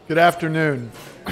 Good afternoon.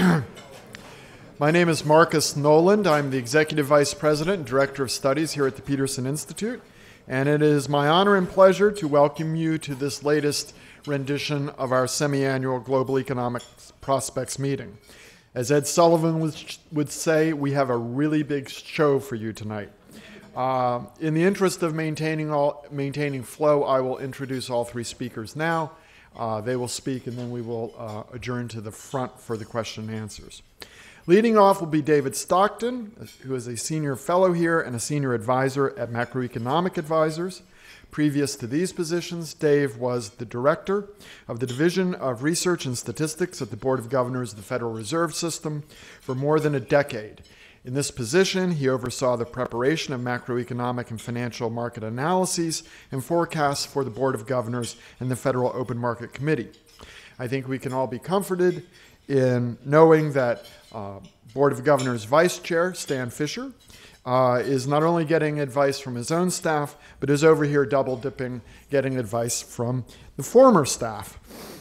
My name is Marcus Noland. I'm the Executive Vice President and Director of Studies here at the Peterson Institute, and it is my honor and pleasure to welcome you to this latest rendition of our semi-annual Global Economic Prospects meeting. As Ed Sullivan would say, we have a really big show for you tonight. In the interest of maintaining flow, I will introduce all three speakers now. They will speak, and then we will adjourn to the front for the question and answers. Leading off will be David Stockton, who is a senior fellow here and a senior advisor at Macroeconomic Advisors. Previous to these positions, Dave was the director of the Division of Research and Statistics at the Board of Governors of the Federal Reserve System for more than a decade. In this position, he oversaw the preparation of macroeconomic and financial market analyses and forecasts for the Board of Governors and the Federal Open Market Committee. I think we can all be comforted in knowing that Board of Governors Vice Chair Stan Fisher is not only getting advice from his own staff, but is over here double dipping, getting advice from the former staff.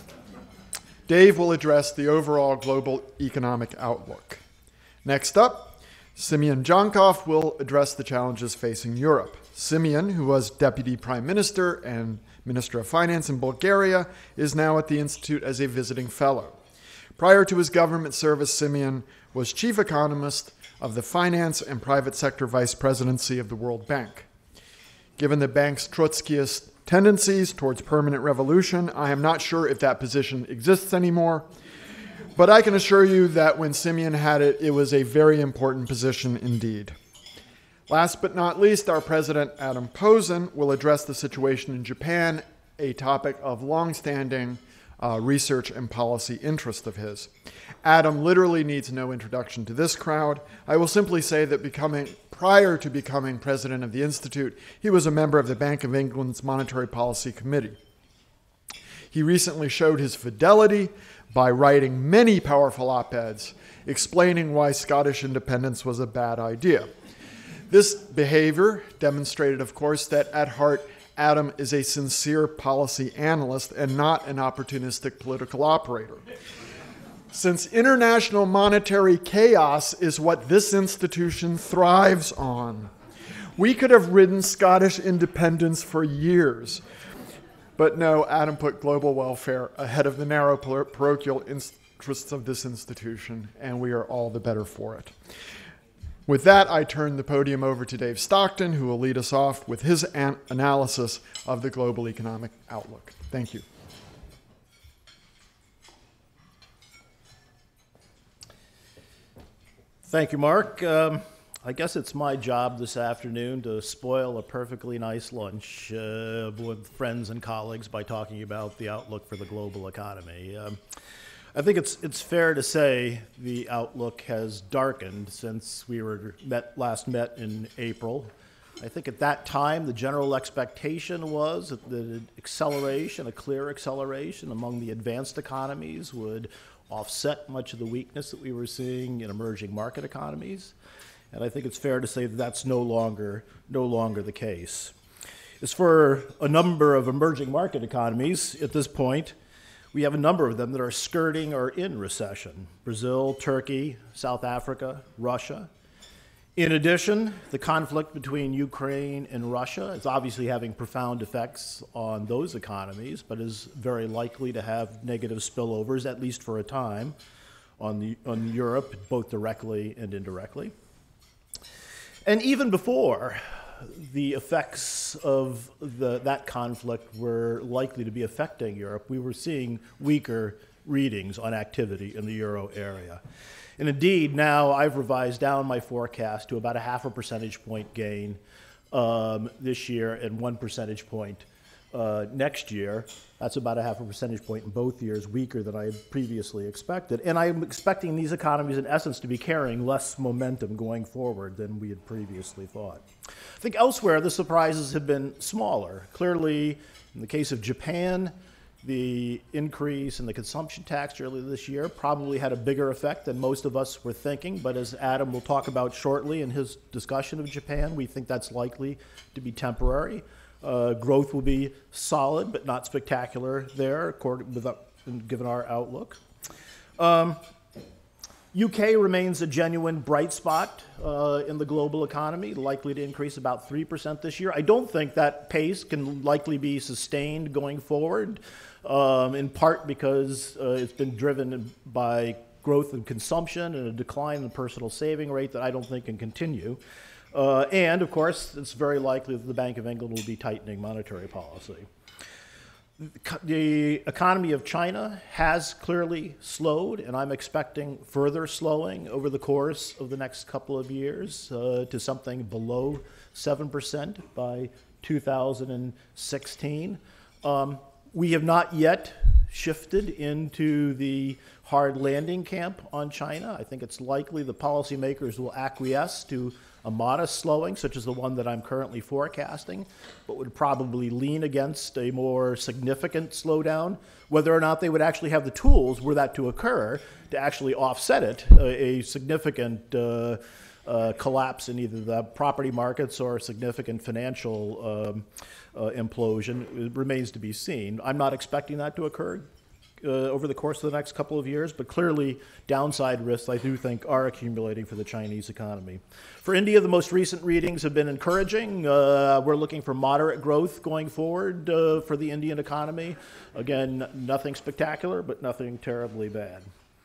Dave will address the overall global economic outlook. Next up, Simeon Djankov will address the challenges facing Europe. Simeon, who was Deputy Prime Minister and Minister of Finance in Bulgaria, is now at the Institute as a visiting fellow. Prior to his government service, Simeon was chief economist of the Finance and Private Sector Vice Presidency of the World Bank. Given the bank's Trotskyist tendencies towards permanent revolution, I am not sure if that position exists anymore, but I can assure you that when Simeon had it, it was a very important position indeed. Last but not least, our president, Adam Posen, will address the situation in Japan, a topic of longstanding research and policy interest of his. Adam literally needs no introduction to this crowd. I will simply say that prior to becoming president of the Institute, he was a member of the Bank of England's Monetary Policy Committee. He recently showed his fidelity by writing many powerful op-eds explaining why Scottish independence was a bad idea. This behavior demonstrated, of course, that at heart, Adam is a sincere policy analyst and not an opportunistic political operator. Since international monetary chaos is what this institution thrives on, we could have ridden Scottish independence for years. But no, Adam put global welfare ahead of the narrow parochial interests of this institution, and we are all the better for it. With that, I turn the podium over to Dave Stockton, who will lead us off with his analysis of the global economic outlook. Thank you. Thank you, Mark. I guess it's my job this afternoon to spoil a perfectly nice lunch with friends and colleagues by talking about the outlook for the global economy. I think it's fair to say the outlook has darkened since we were last met in April. I think at that time the general expectation was that the acceleration, a clear acceleration among the advanced economies would offset much of the weakness that we were seeing in emerging market economies. And I think it's fair to say that that's no longer the case. As for a number of emerging market economies at this point, we have a number of them that are skirting or in recession: Brazil, Turkey, South Africa, Russia. In addition, the conflict between Ukraine and Russia is obviously having profound effects on those economies, but is very likely to have negative spillovers, at least for a time, on Europe, both directly and indirectly. And even before the effects of that conflict were likely to be affecting Europe, we were seeing weaker readings on activity in the euro area. And indeed, now I've revised down my forecast to about a 0.5 percentage point gain this year and 1 percentage point next year. That's about a 0.5 percentage point in both years, weaker than I had previously expected. And I'm expecting these economies, in essence, to be carrying less momentum going forward than we had previously thought. I think elsewhere, the surprises have been smaller. Clearly, in the case of Japan, the increase in the consumption tax earlier this year probably had a bigger effect than most of us were thinking, but as Adam will talk about shortly in his discussion of Japan, we think that's likely to be temporary. Growth will be solid, but not spectacular there, given our outlook. UK remains a genuine bright spot in the global economy, likely to increase about 3% this year. I don't think that pace can likely be sustained going forward, in part because it's been driven by growth in consumption and a decline in the personal saving rate that I don't think can continue. And, of course, it's very likely that the Bank of England will be tightening monetary policy. The economy of China has clearly slowed, and I'm expecting further slowing over the course of the next couple of years to something below 7% by 2016. We have not yet shifted into the hard landing camp on China. I think it's likely the policymakers will acquiesce to a modest slowing, such as the one that I'm currently forecasting, but would probably lean against a more significant slowdown, whether or not they would actually have the tools, were that to occur, to actually offset it, a significant collapse in either the property markets or a significant financial implosion. It remains to be seen. I'm not expecting that to occur over the course of the next couple of years, but clearly downside risks, I do think, are accumulating for the Chinese economy. For India, the most recent readings have been encouraging. We're looking for moderate growth going forward for the Indian economy. Again, nothing spectacular, but nothing terribly bad.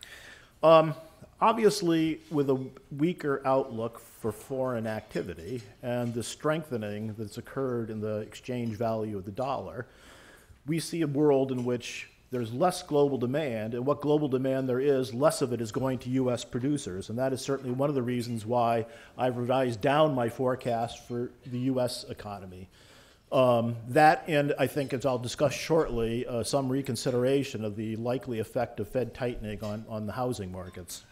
Obviously, with a weaker outlook for foreign activity and the strengthening that's occurred in the exchange value of the dollar, we see a world in which there's less global demand, and what global demand there is, less of it is going to U.S. producers, and that is certainly one of the reasons why I've revised down my forecast for the U.S. economy. That, and I think, as I'll discuss shortly, some reconsideration of the likely effect of Fed tightening on the housing markets.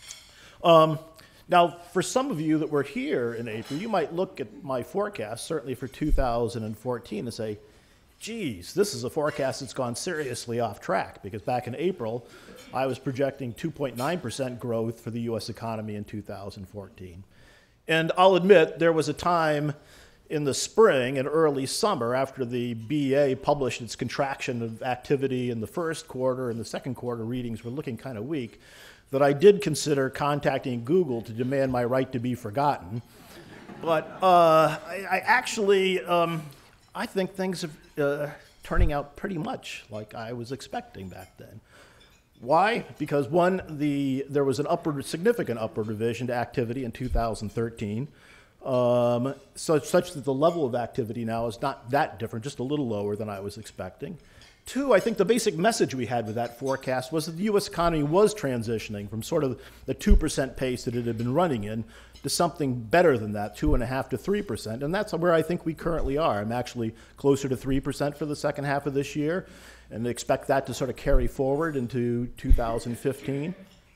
Now, for some of you that were here in April, you might look at my forecast, certainly for 2014, and say, geez, this is a forecast that's gone seriously off track, because back in April, I was projecting 2.9% growth for the U.S. economy in 2014. And I'll admit, there was a time in the spring and early summer, after the BA published its contraction of activity in the first quarter and the second quarter readings were looking kind of weak, that I did consider contacting Google to demand my right to be forgotten. But I actually, I think things are turning out pretty much like I was expecting back then. Why? Because one, there was an significant upward revision to activity in 2013, such that the level of activity now is not that different, just a little lower than I was expecting. Two, I think the basic message we had with that forecast was that the U.S. economy was transitioning from sort of the 2% pace that it had been running in to something better than that, 2.5% to 3%. And that's where I think we currently are. I'm actually closer to 3% for the second half of this year, and expect that to sort of carry forward into 2015.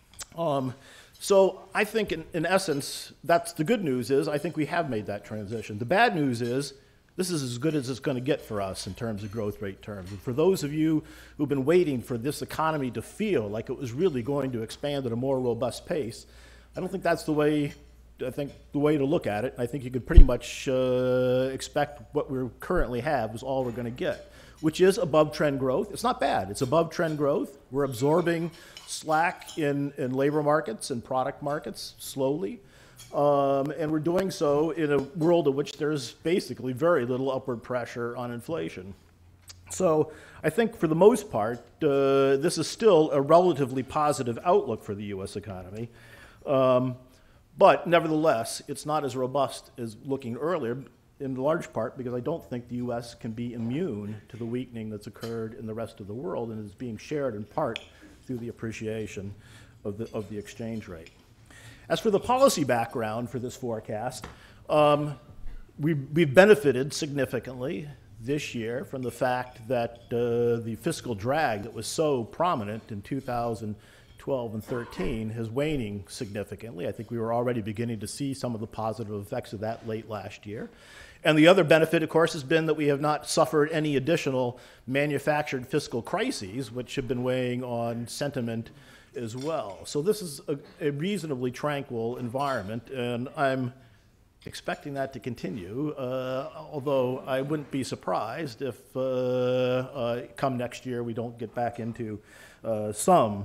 So I think, in essence, that's the good news is I think we have made that transition. The bad news is this is as good as it's going to get for us in terms of growth rate terms. And for those of you who've been waiting for this economy to feel like it was really going to expand at a more robust pace, I don't think that's the way to look at it. I think you could pretty much expect what we currently have is all we're going to get, which is above trend growth. It's not bad. It's above trend growth. We're absorbing slack in labor markets and product markets slowly. And we're doing so in a world in which there's basically very little upward pressure on inflation. So I think for the most part, this is still a relatively positive outlook for the U.S. economy. But nevertheless, it's not as robust as looking earlier, in large part because I don't think the U.S. can be immune to the weakening that's occurred in the rest of the world and is being shared in part through the appreciation of the exchange rate. As for the policy background for this forecast, we've benefited significantly this year from the fact that the fiscal drag that was so prominent in 2012 and 13 is waning significantly. I think we were already beginning to see some of the positive effects of that late last year. And the other benefit, of course, has been that we have not suffered any additional manufactured fiscal crises, which have been weighing on sentiment as well. So this is a reasonably tranquil environment, and I'm expecting that to continue, although I wouldn't be surprised if come next year we don't get back into some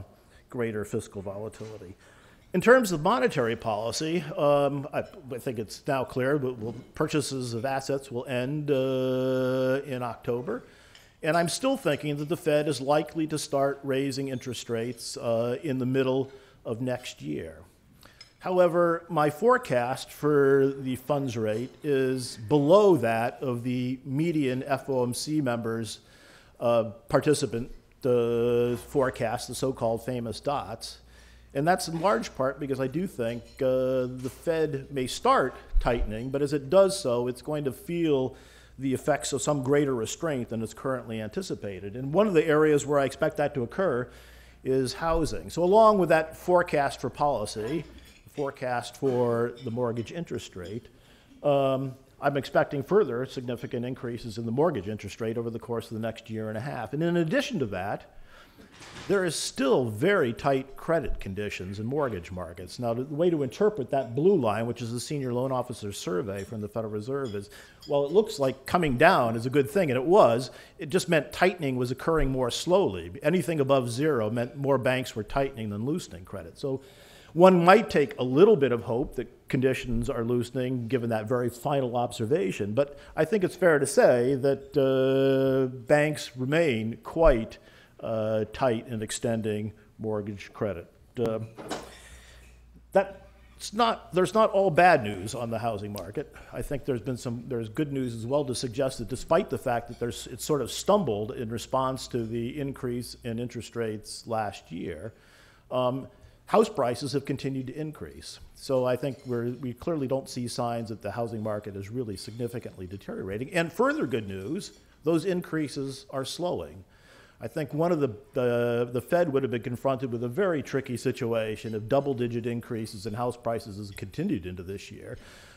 greater fiscal volatility. In terms of monetary policy, I think it's now clear that purchases of assets will end in October. And I'm still thinking that the Fed is likely to start raising interest rates in the middle of next year. However, my forecast for the funds rate is below that of the median FOMC members' participant forecast, the so-called famous dots. And that's in large part because I do think the Fed may start tightening, but as it does so, it's going to feel the effects of some greater restraint than is currently anticipated. And one of the areas where I expect that to occur is housing. So along with that forecast for policy, forecast for the mortgage interest rate, I'm expecting further significant increases in the mortgage interest rate over the course of the next year and a half. And in addition to that, there is still very tight credit conditions in mortgage markets. Now, the way to interpret that blue line, which is the Senior Loan Officer Survey from the Federal Reserve, is, well, it looks like coming down is a good thing, and it was. It just meant tightening was occurring more slowly. Anything above zero meant more banks were tightening than loosening credit. So one might take a little bit of hope that conditions are loosening, given that very final observation. But I think it's fair to say that banks remain quite tight in extending mortgage credit. There's not all bad news on the housing market. I think there's good news as well to suggest that despite the fact that it's sort of stumbled in response to the increase in interest rates last year, house prices have continued to increase. So I think we clearly don't see signs that the housing market is really significantly deteriorating. And further good news, those increases are slowing. I think one of the Fed would have been confronted with a very tricky situation if double-digit increases in house prices has continued into this year,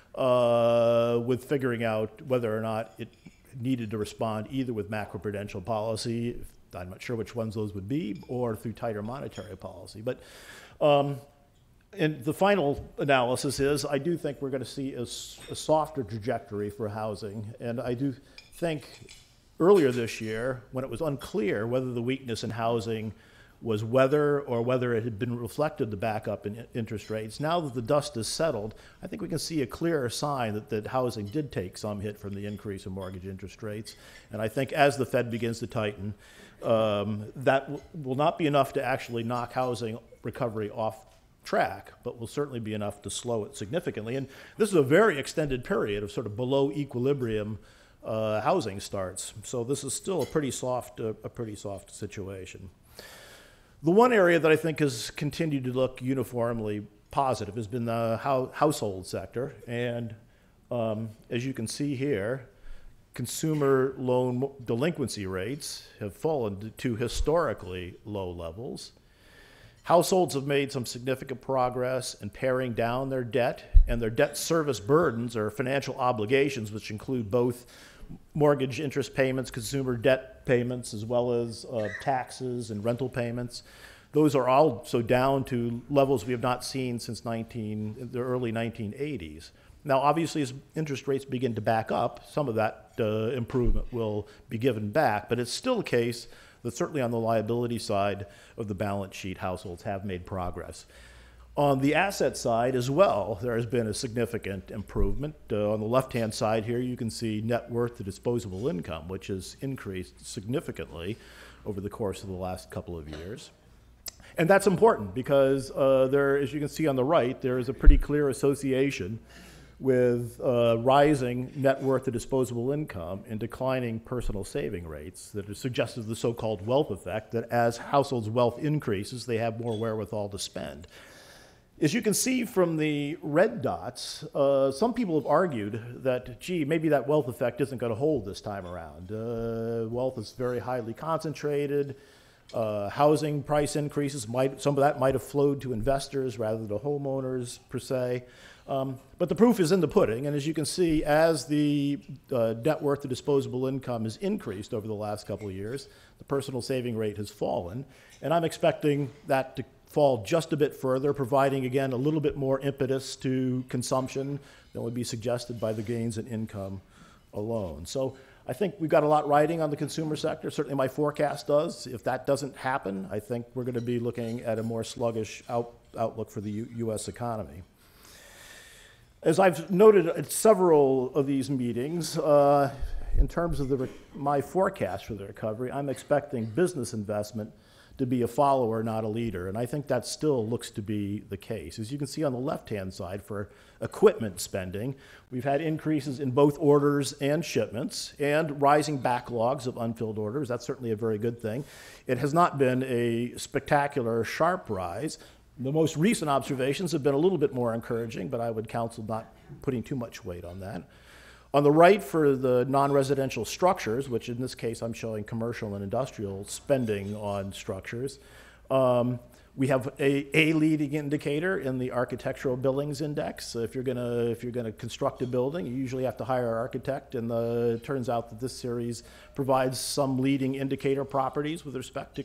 with figuring out whether or not it needed to respond either with macroprudential policy, I'm not sure which ones those would be, or through tighter monetary policy. But and the final analysis is I do think we're going to see a softer trajectory for housing, and I do think earlier this year, when it was unclear whether the weakness in housing was weather or whether it had been reflected the backup in interest rates, now that the dust has settled, I think we can see a clearer sign that housing did take some hit from the increase in mortgage interest rates. And I think as the Fed begins to tighten, that will not be enough to actually knock housing recovery off track, but will certainly be enough to slow it significantly. And this is a very extended period of sort of below equilibrium housing starts. So this is still a pretty soft situation. The one area that I think has continued to look uniformly positive has been the household sector. And as you can see here, consumer loan delinquency rates have fallen to historically low levels. Households have made some significant progress in paring down their debt, and their debt service burdens or financial obligations, which include both mortgage interest payments, consumer debt payments, as well as taxes and rental payments. Those are also down to levels we have not seen since the early 1980s. Now, obviously, as interest rates begin to back up, some of that improvement will be given back, but it's still a case that certainly on the liability side of the balance sheet, households have made progress. On the asset side as well, there has been a significant improvement. On the left-hand side here, you can see net worth to disposable income, which has increased significantly over the course of the last couple of years. And that's important because as you can see on the right, there is a pretty clear association with rising net worth to disposable income and declining personal saving rates that are suggestive of the so-called wealth effect, that as households' wealth increases, they have more wherewithal to spend. As you can see from the red dots, some people have argued that, gee, maybe that wealth effect isn't going to hold this time around. Wealth is very highly concentrated. Housing price increases, some of that might have flowed to investors rather than to homeowners per se. But the proof is in the pudding, and as you can see, as the net worth to disposable income has increased over the last couple of years, the personal saving rate has fallen, and I'm expecting that to fall just a bit further, providing, again, a little bit more impetus to consumption than would be suggested by the gains in income alone. So I think we've got a lot riding on the consumer sector. Certainly my forecast does. If that doesn't happen, I think we're going to be looking at a more sluggish outlook for the U.S. economy. As I've noted at several of these meetings, in terms of my forecast for the recovery, I'm expecting business investment to be a follower, not a leader. And I think that still looks to be the case. As you can see on the left-hand side for equipment spending, we've had increases in both orders and shipments and rising backlogs of unfilled orders. That's certainly a very good thing. It has not been a spectacular, sharp rise. The most recent observations have been a little bit more encouraging, but I would counsel not putting too much weight on that. On the right for the non-residential structures, which in this case I'm showing commercial and industrial spending on structures, we have a leading indicator in the Architectural Billings Index. So if you're gonna construct a building, you usually have to hire an architect, and it turns out that this series provides some leading indicator properties with respect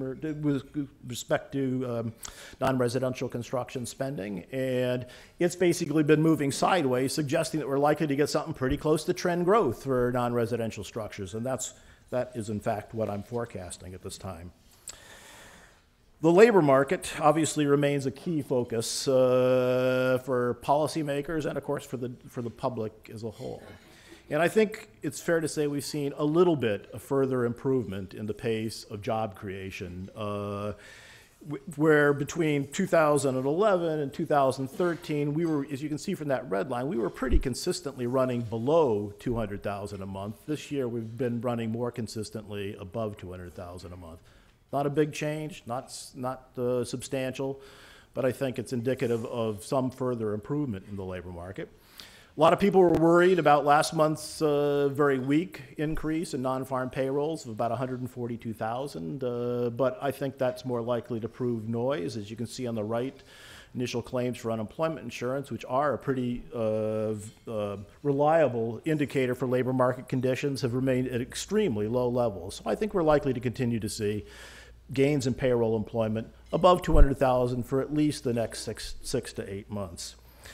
to non-residential construction spending, and it's basically been moving sideways, suggesting that we're likely to get something pretty close to trend growth for non-residential structures, and that is in fact what I'm forecasting at this time. The labor market obviously remains a key focus for policymakers and, of course, for the public as a whole. And I think it's fair to say we've seen a little bit of further improvement in the pace of job creation, where between 2011 and 2013, we were, as you can see from that red line, we were pretty consistently running below 200,000 a month. This year, we've been running more consistently above 200,000 a month. Not a big change, not substantial, but I think it's indicative of some further improvement in the labor market. A lot of people were worried about last month's very weak increase in non-farm payrolls of about 142,000, but I think that's more likely to prove noise. As you can see on the right, initial claims for unemployment insurance, which are a pretty reliable indicator for labor market conditions, have remained at extremely low levels. So I think we're likely to continue to see gains in payroll employment above 200,000 for at least the next six to 8 months.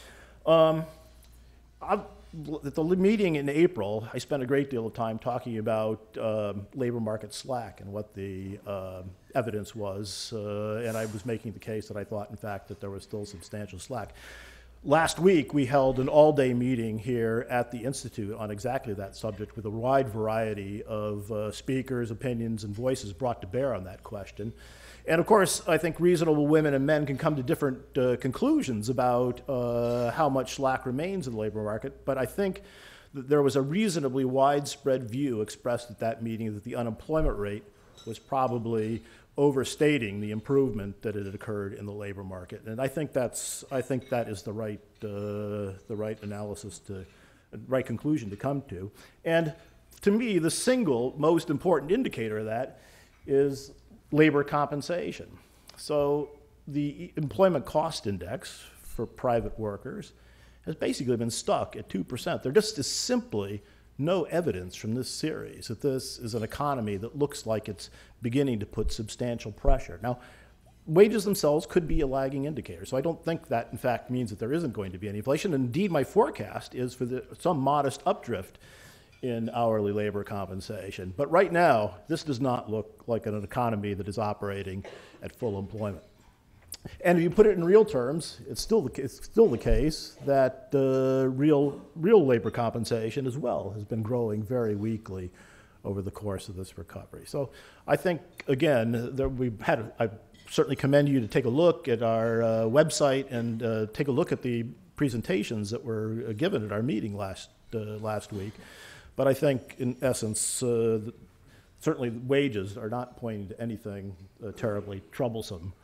At the meeting in April, I spent a great deal of time talking about labor market slack and what the evidence was, and I was making the case that I thought, in fact, that there was still substantial slack. Last week, we held an all-day meeting here at the Institute on exactly that subject with a wide variety of speakers, opinions, and voices brought to bear on that question. And of course, I think reasonable women and men can come to different conclusions about how much slack remains in the labor market, but I think that there was a reasonably widespread view expressed at that meeting that the unemployment rate was probably overstating the improvement that had occurred in the labor market, and I think that is the right analysis right conclusion to come to. And to me, the single most important indicator of that is labor compensation. So the employment cost index for private workers has basically been stuck at 2%. There just is simply no evidence from this series that this is an economy that looks like it's beginning to put substantial pressure. Now, wages themselves could be a lagging indicator, so I don't think that, in fact, means that there isn't going to be any inflation. Indeed, my forecast is for some modest updrift in hourly labor compensation. But right now, this does not look like an economy that is operating at full employment. And if you put it in real terms, it's still the case that real labor compensation as well has been growing very weakly over the course of this recovery. So I think, again, I certainly commend you to take a look at our website and take a look at the presentations that were given at our meeting last week. But I think, in essence, certainly wages are not pointing to anything terribly troublesome.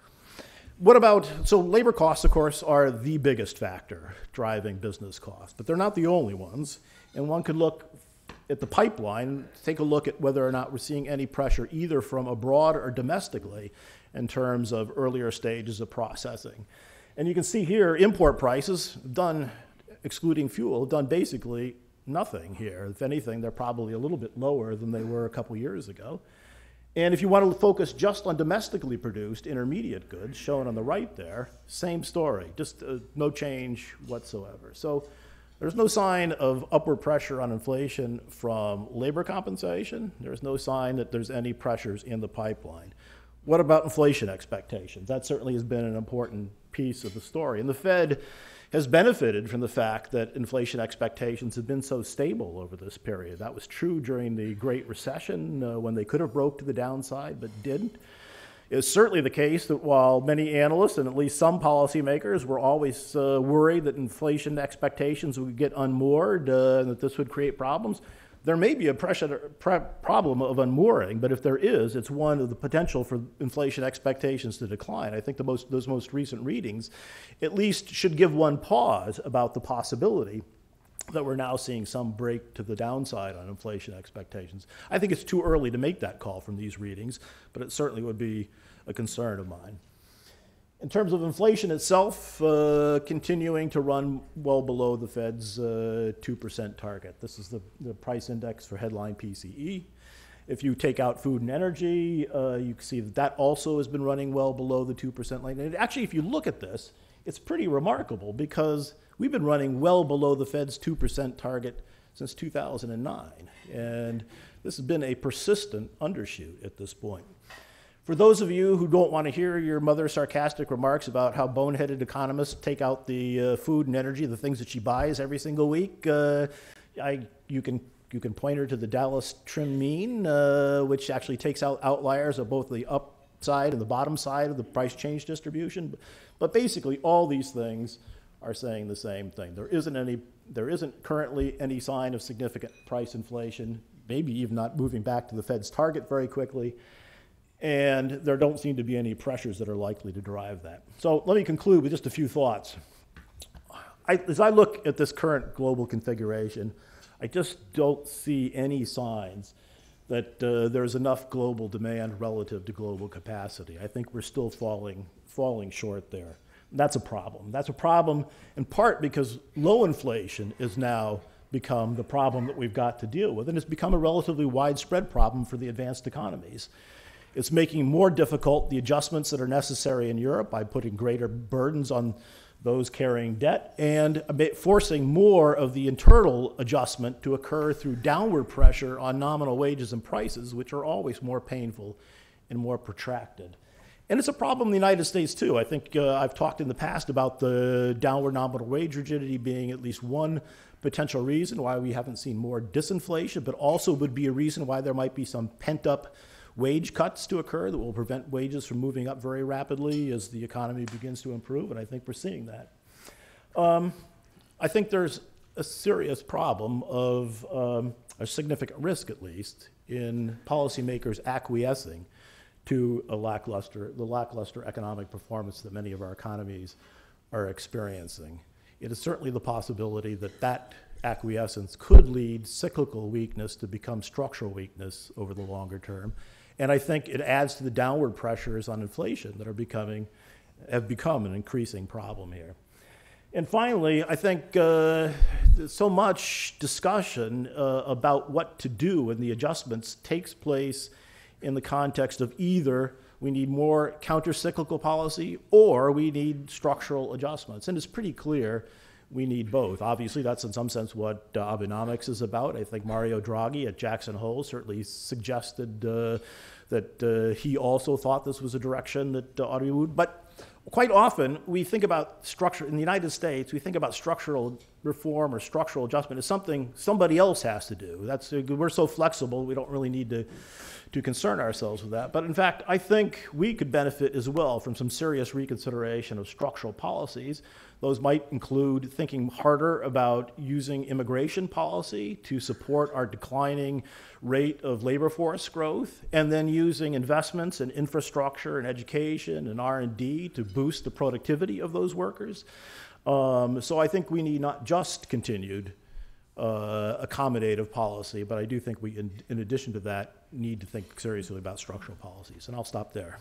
So labor costs, of course, are the biggest factor driving business costs, but they're not the only ones. And one could look at the pipeline, take a look at whether or not we're seeing any pressure either from abroad or domestically in terms of earlier stages of processing. And you can see here import prices done, excluding fuel, done basically nothing here. If anything, they're probably a little bit lower than they were a couple years ago. And if you want to focus just on domestically produced intermediate goods, shown on the right there, same story, just no change whatsoever. So There's no sign of upward pressure on inflation from labor compensation. There's no sign that there's any pressures in the pipeline. What about inflation expectations? That certainly has been an important piece of the story. And the Fed has benefited from the fact that inflation expectations have been so stable over this period. That was true during the Great Recession when they could have broke to the downside but didn't. It's certainly the case that while many analysts and at least some policymakers were always worried that inflation expectations would get unmoored and that this would create problems, there may be a problem of unmooring, but if there is, it's one of the potential for inflation expectations to decline. I think those most recent readings at least should give one pause about the possibility that we're now seeing some break to the downside on inflation expectations. I think it's too early to make that call from these readings, but it certainly would be a concern of mine. In terms of inflation itself, continuing to run well below the Fed's 2% target. This is the price index for headline PCE. If you take out food and energy, you can see that that also has been running well below the 2% line. And actually, if you look at this, it's pretty remarkable because we've been running well below the Fed's 2% target since 2009. And this has been a persistent undershoot at this point. For those of you who don't want to hear your mother's sarcastic remarks about how boneheaded economists take out the food and energy, the things that she buys every single week, you can point her to the Dallas Trim Mean, which actually takes out outliers of both the upside and the bottom side of the price change distribution. But basically, all these things are saying the same thing. There isn't currently any sign of significant price inflation, maybe even not moving back to the Fed's target very quickly. And there don't seem to be any pressures that are likely to drive that. So let me conclude with just a few thoughts. As I look at this current global configuration, I just don't see any signs that there's enough global demand relative to global capacity. I think we're still falling short there. That's a problem. That's a problem in part because low inflation has now become the problem that we've got to deal with, and it's become a relatively widespread problem for the advanced economies. It's making more difficult the adjustments that are necessary in Europe by putting greater burdens on those carrying debt and forcing more of the internal adjustment to occur through downward pressure on nominal wages and prices, which are always more painful and more protracted. And it's a problem in the United States, too. I think I've talked in the past about the downward nominal wage rigidity being at least one potential reason why we haven't seen more disinflation, but also would be a reason why there might be some pent-up wage cuts to occur that will prevent wages from moving up very rapidly as the economy begins to improve, and I think we're seeing that. I think there's a serious problem of a significant risk, at least, in policymakers acquiescing to the lackluster economic performance that many of our economies are experiencing. It is certainly the possibility that that acquiescence could lead cyclical weakness to become structural weakness over the longer term. And I think it adds to the downward pressures on inflation that have become an increasing problem here. And finally, I think so much discussion about what to do when the adjustments takes place in the context of either we need more counter-cyclical policy or we need structural adjustments. And it's pretty clear we need both. Obviously, that's in some sense what Abenomics is about. I think Mario Draghi at Jackson Hole certainly suggested that he also thought this was a direction that ought to be moved. But quite often, we think about structure, in the United States, we think about structural reform or structural adjustment as something somebody else has to do. We're so flexible, we don't really need to concern ourselves with that. But in fact, I think we could benefit as well from some serious reconsideration of structural policies. Those might include thinking harder about using immigration policy to support our declining rate of labor force growth, and then using investments in infrastructure and education and R&D to boost the productivity of those workers. So I think we need not just continued accommodative policy, but I do think we, in addition to that, need to think seriously about structural policies. And I'll stop there.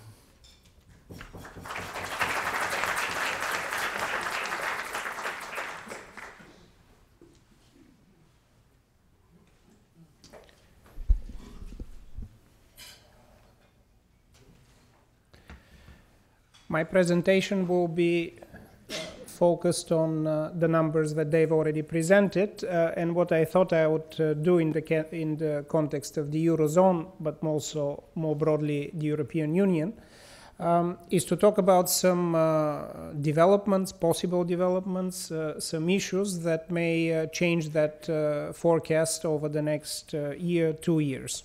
My presentation will be focused on the numbers that they've already presented. And what I thought I would do in the context of the Eurozone, but also more broadly the European Union, is to talk about some developments, possible developments, some issues that may change that forecast over the next year, 2 years.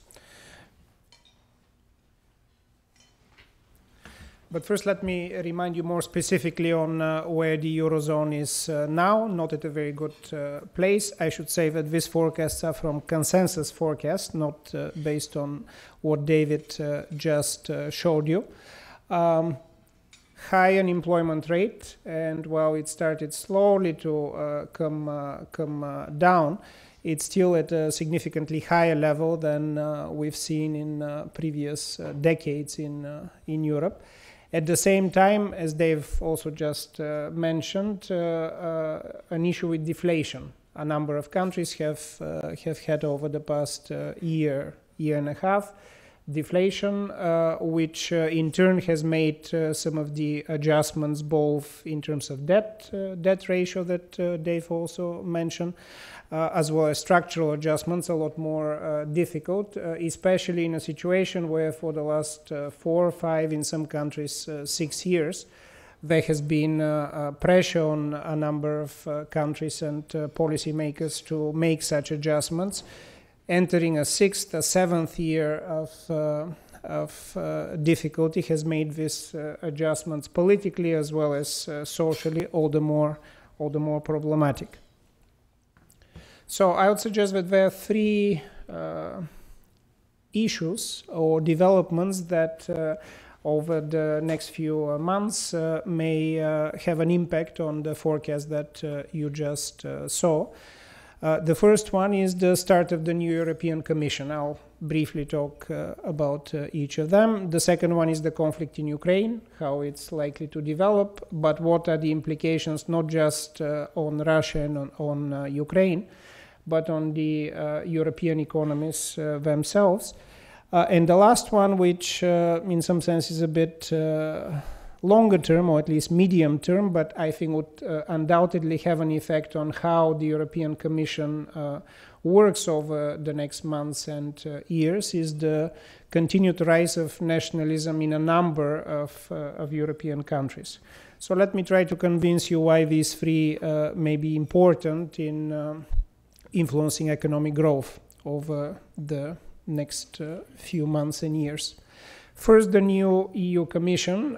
But first, let me remind you more specifically on where the Eurozone is now, not at a very good place. I should say that these forecasts are from consensus forecasts, not based on what David just showed you. High unemployment rate, and while it started slowly to come down, it's still at a significantly higher level than we've seen in previous decades in Europe. At the same time, as Dave also just mentioned, an issue with deflation. A number of countries have had over the past year and a half deflation, which in turn has made some of the adjustments both in terms of debt ratio that Dave also mentioned, as well as structural adjustments a lot more difficult, especially in a situation where for the last 4 or 5, in some countries 6 years, there has been pressure on a number of countries and policymakers to make such adjustments. Entering a 6th, a 7th year of difficulty has made these adjustments politically as well as socially all the more problematic. So I would suggest that there are 3 issues or developments that over the next few months may have an impact on the forecast that you just saw. The first one is the start of the new European Commission. I'll briefly talk about each of them. The second one is the conflict in Ukraine, how it's likely to develop, but what are the implications not just on Russia and on Ukraine, but on the European economies themselves. And the last one, which in some sense is a bit longer term, or at least medium term, but I think would undoubtedly have an effect on how the European Commission works over the next months and years, is the continued rise of nationalism in a number of European countries. So let me try to convince you why these 3 may be important in influencing economic growth over the next few months and years. First, the new EU Commission.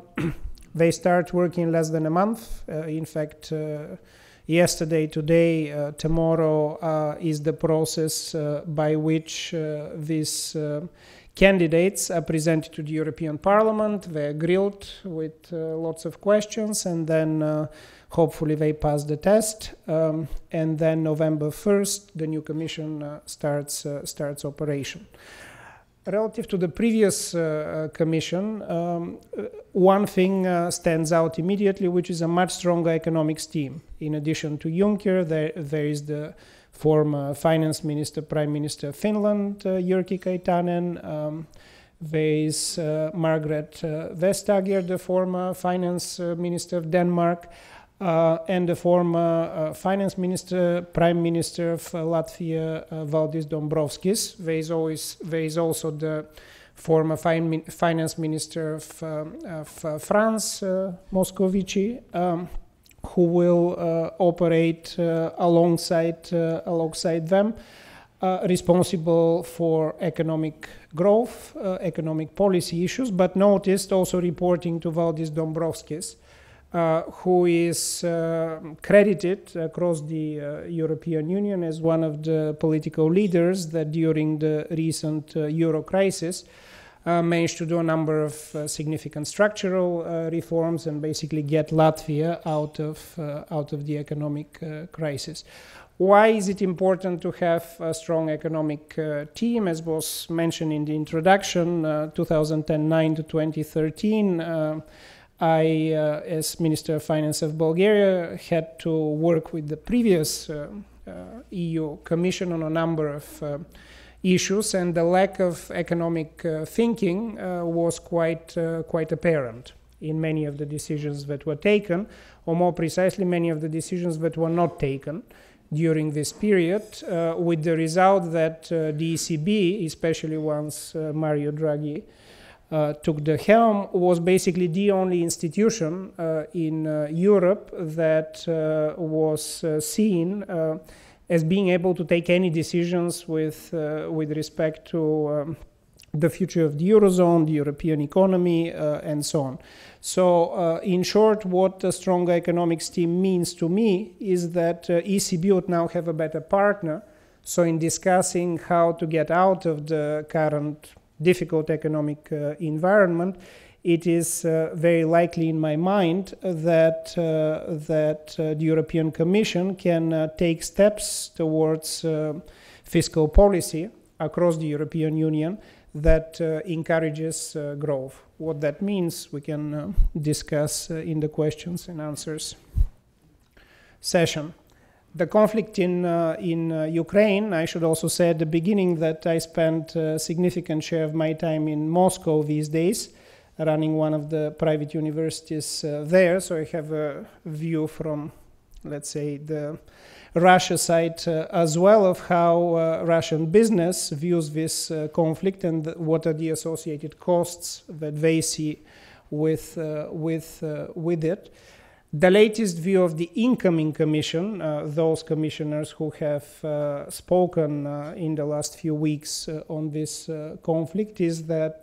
They start working less than a month. In fact, yesterday, today, tomorrow is the process by which these candidates are presented to the European Parliament. They're grilled with lots of questions, and then hopefully they pass the test. And then November 1st, the new Commission starts operation. Relative to the previous Commission, one thing stands out immediately, which is a much stronger economics team. In addition to Juncker, there is the former finance minister, prime minister of Finland, Jyrki Katainen. There is Margrethe Vestager, the former finance minister of Denmark, and the former finance minister, prime minister of Latvia, Valdis Dombrovskis. There is also the former finance minister of France, Moscovici, who will operate alongside them, responsible for economic growth, economic policy issues, but noticed also reporting to Valdis Dombrovskis, who is credited across the European Union as one of the political leaders that during the recent euro crisis managed to do a number of significant structural reforms and basically get Latvia out of the economic crisis. Why is it important to have a strong economic team? As was mentioned in the introduction, 2009 to 2013, I, as Minister of Finance of Bulgaria, had to work with the previous EU Commission on a number of issues, and the lack of economic thinking was quite apparent. in many of the decisions that were taken, or more precisely, many of the decisions that were not taken during this period, with the result that the ECB, especially once Mario Draghi took the helm, was basically the only institution in Europe that was seen as being able to take any decisions with respect to the future of the Eurozone, the European economy, and so on. So, in short, what a stronger economic steam means to me is that ECB would now have a better partner. So, in discussing how to get out of the current difficult economic environment, it is very likely in my mind that the European Commission can take steps towards fiscal policy across the European Union that encourages growth. What that means, we can discuss in the questions and answers session. The conflict in Ukraine, I should also say at the beginning that I spent a significant share of my time in Moscow these days, running one of the private universities there, so I have a view from, let's say, the Russia side as well of how Russian business views this conflict and what are the associated costs that they see with it. The latest view of the incoming commission, those commissioners who have spoken in the last few weeks on this conflict, is that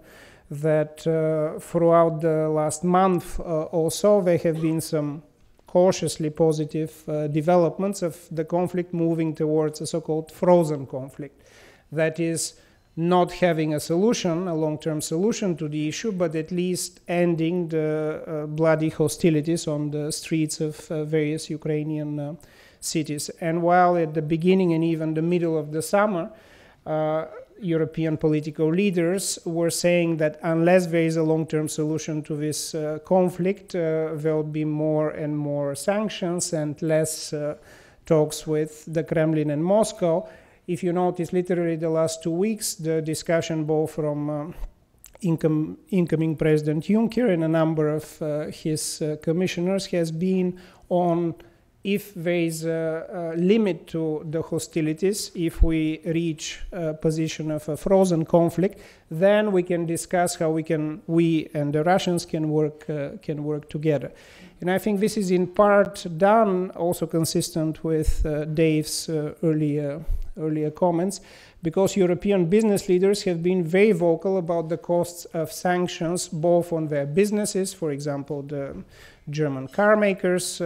throughout the last month or so there have been some cautiously positive developments of the conflict moving towards a so-called frozen conflict. That is, not having a solution, a long-term solution to the issue, but at least ending the bloody hostilities on the streets of various Ukrainian cities. And while at the beginning and even the middle of the summer, European political leaders were saying that unless there is a long-term solution to this conflict, there will be more and more sanctions and less talks with the Kremlin and Moscow. If you notice, literally the last 2 weeks, the discussion both from incoming President Juncker and a number of his commissioners has been on if there is a limit to the hostilities, if we reach a position of a frozen conflict, then we can discuss how we and the Russians can work together. And I think this is in part done, also consistent with Dave's earlier comments, because European business leaders have been very vocal about the costs of sanctions, both on their businesses. For example, the German car makers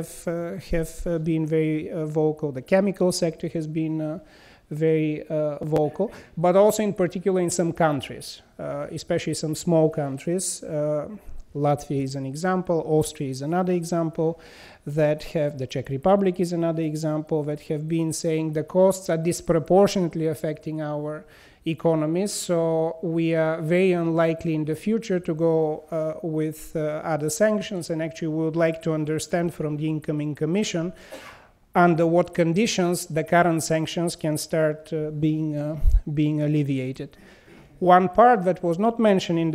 have been very vocal. The chemical sector has been very vocal, but also in particular in some countries, especially some small countries. Latvia is an example, Austria is another example, that have, the Czech Republic is another example, that have been saying the costs are disproportionately affecting our economies, so we are very unlikely in the future to go with other sanctions, and actually we would like to understand from the incoming Commission under what conditions the current sanctions can start being alleviated. One part that was not mentioned in the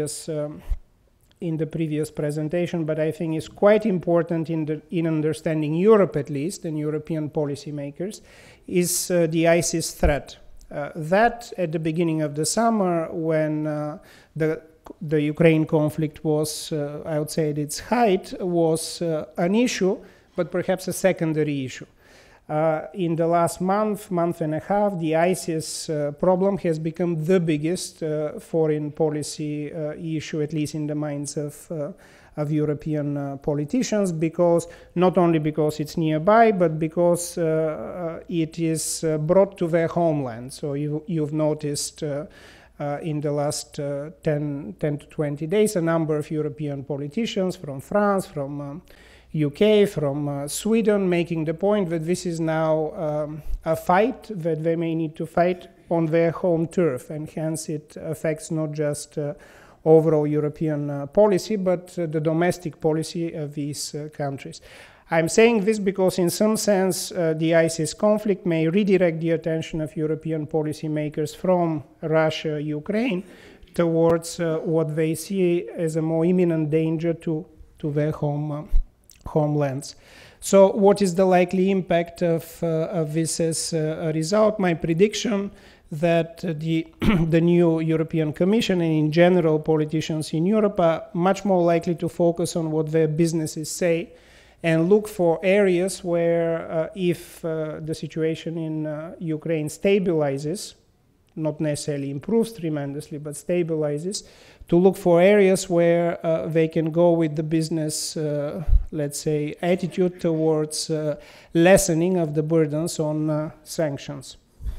previous presentation, but I think is quite important in understanding Europe at least, and European policymakers, is the ISIS threat. That at the beginning of the summer, when the Ukraine conflict was, I would say at its height, was an issue, but perhaps a secondary issue. In the last month and a half, the ISIS problem has become the biggest foreign policy issue, at least in the minds of European politicians, because not only because it's nearby, but because it is brought to their homeland. So you've noticed in the last 10 to 20 days, a number of European politicians from France, from UK, from Sweden, making the point that this is now a fight that they may need to fight on their home turf, and hence it affects not just overall European policy, but the domestic policy of these countries. I'm saying this because in some sense the ISIS conflict may redirect the attention of European policymakers from Russia, Ukraine, towards what they see as a more imminent danger to their homelands. So what is the likely impact of this as a result? My prediction that the new European Commission and in general politicians in Europe are much more likely to focus on what their businesses say and look for areas where if the situation in Ukraine stabilizes, not necessarily improves tremendously, but stabilizes, to look for areas where they can go with the business, let's say, attitude towards lessening of the burdens on sanctions.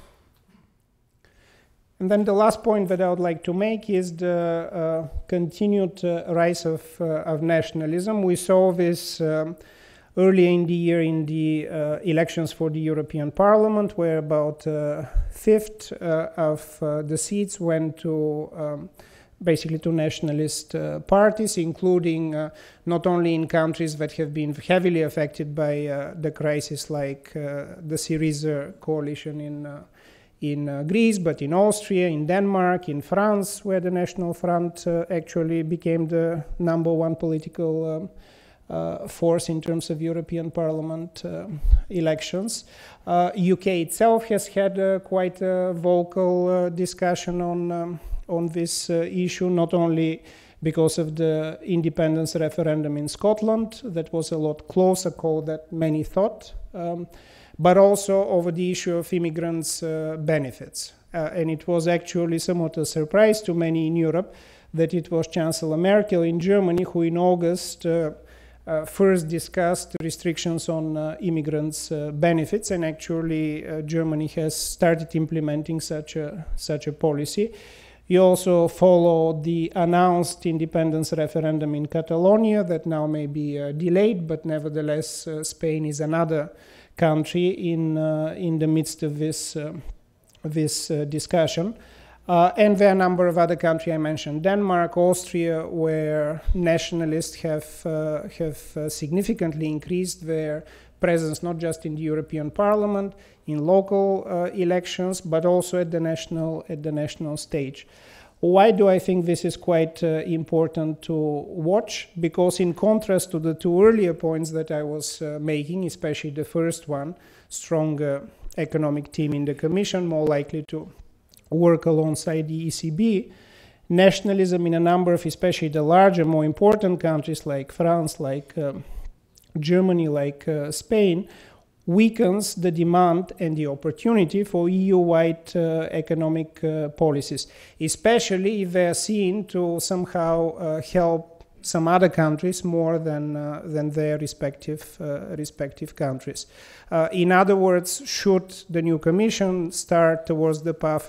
And then the last point that I would like to make is the continued rise of nationalism. We saw this earlier in the year in the elections for the European Parliament, where about a fifth of the seats went to basically to nationalist parties, including not only in countries that have been heavily affected by the crisis, like the Syriza coalition in Greece, but in Austria, in Denmark, in France, where the National Front actually became the #1 political force in terms of European Parliament elections. UK itself has had quite a vocal discussion on this issue, not only because of the independence referendum in Scotland, that was a lot closer call than many thought, but also over the issue of immigrants' benefits. And it was actually somewhat a surprise to many in Europe that it was Chancellor Merkel in Germany who in August first discussed restrictions on immigrants' benefits, and actually Germany has started implementing such a policy. You also follow the announced independence referendum in Catalonia that now may be delayed, but nevertheless Spain is another country in the midst of this discussion. And there are a number of other countries I mentioned, Denmark, Austria, where nationalists have significantly increased their presence, not just in the European Parliament, in local elections, but also at the national stage. Why do I think this is quite important to watch? Because in contrast to the two earlier points that I was making, especially the first one, stronger economic team in the Commission, more likely to work alongside the ECB, nationalism in a number of, especially the larger, more important countries like France, like Germany, like Spain, weakens the demand and the opportunity for EU-wide economic policies, especially if they are seen to somehow help some other countries more than their respective countries. In other words, should the new Commission start towards the path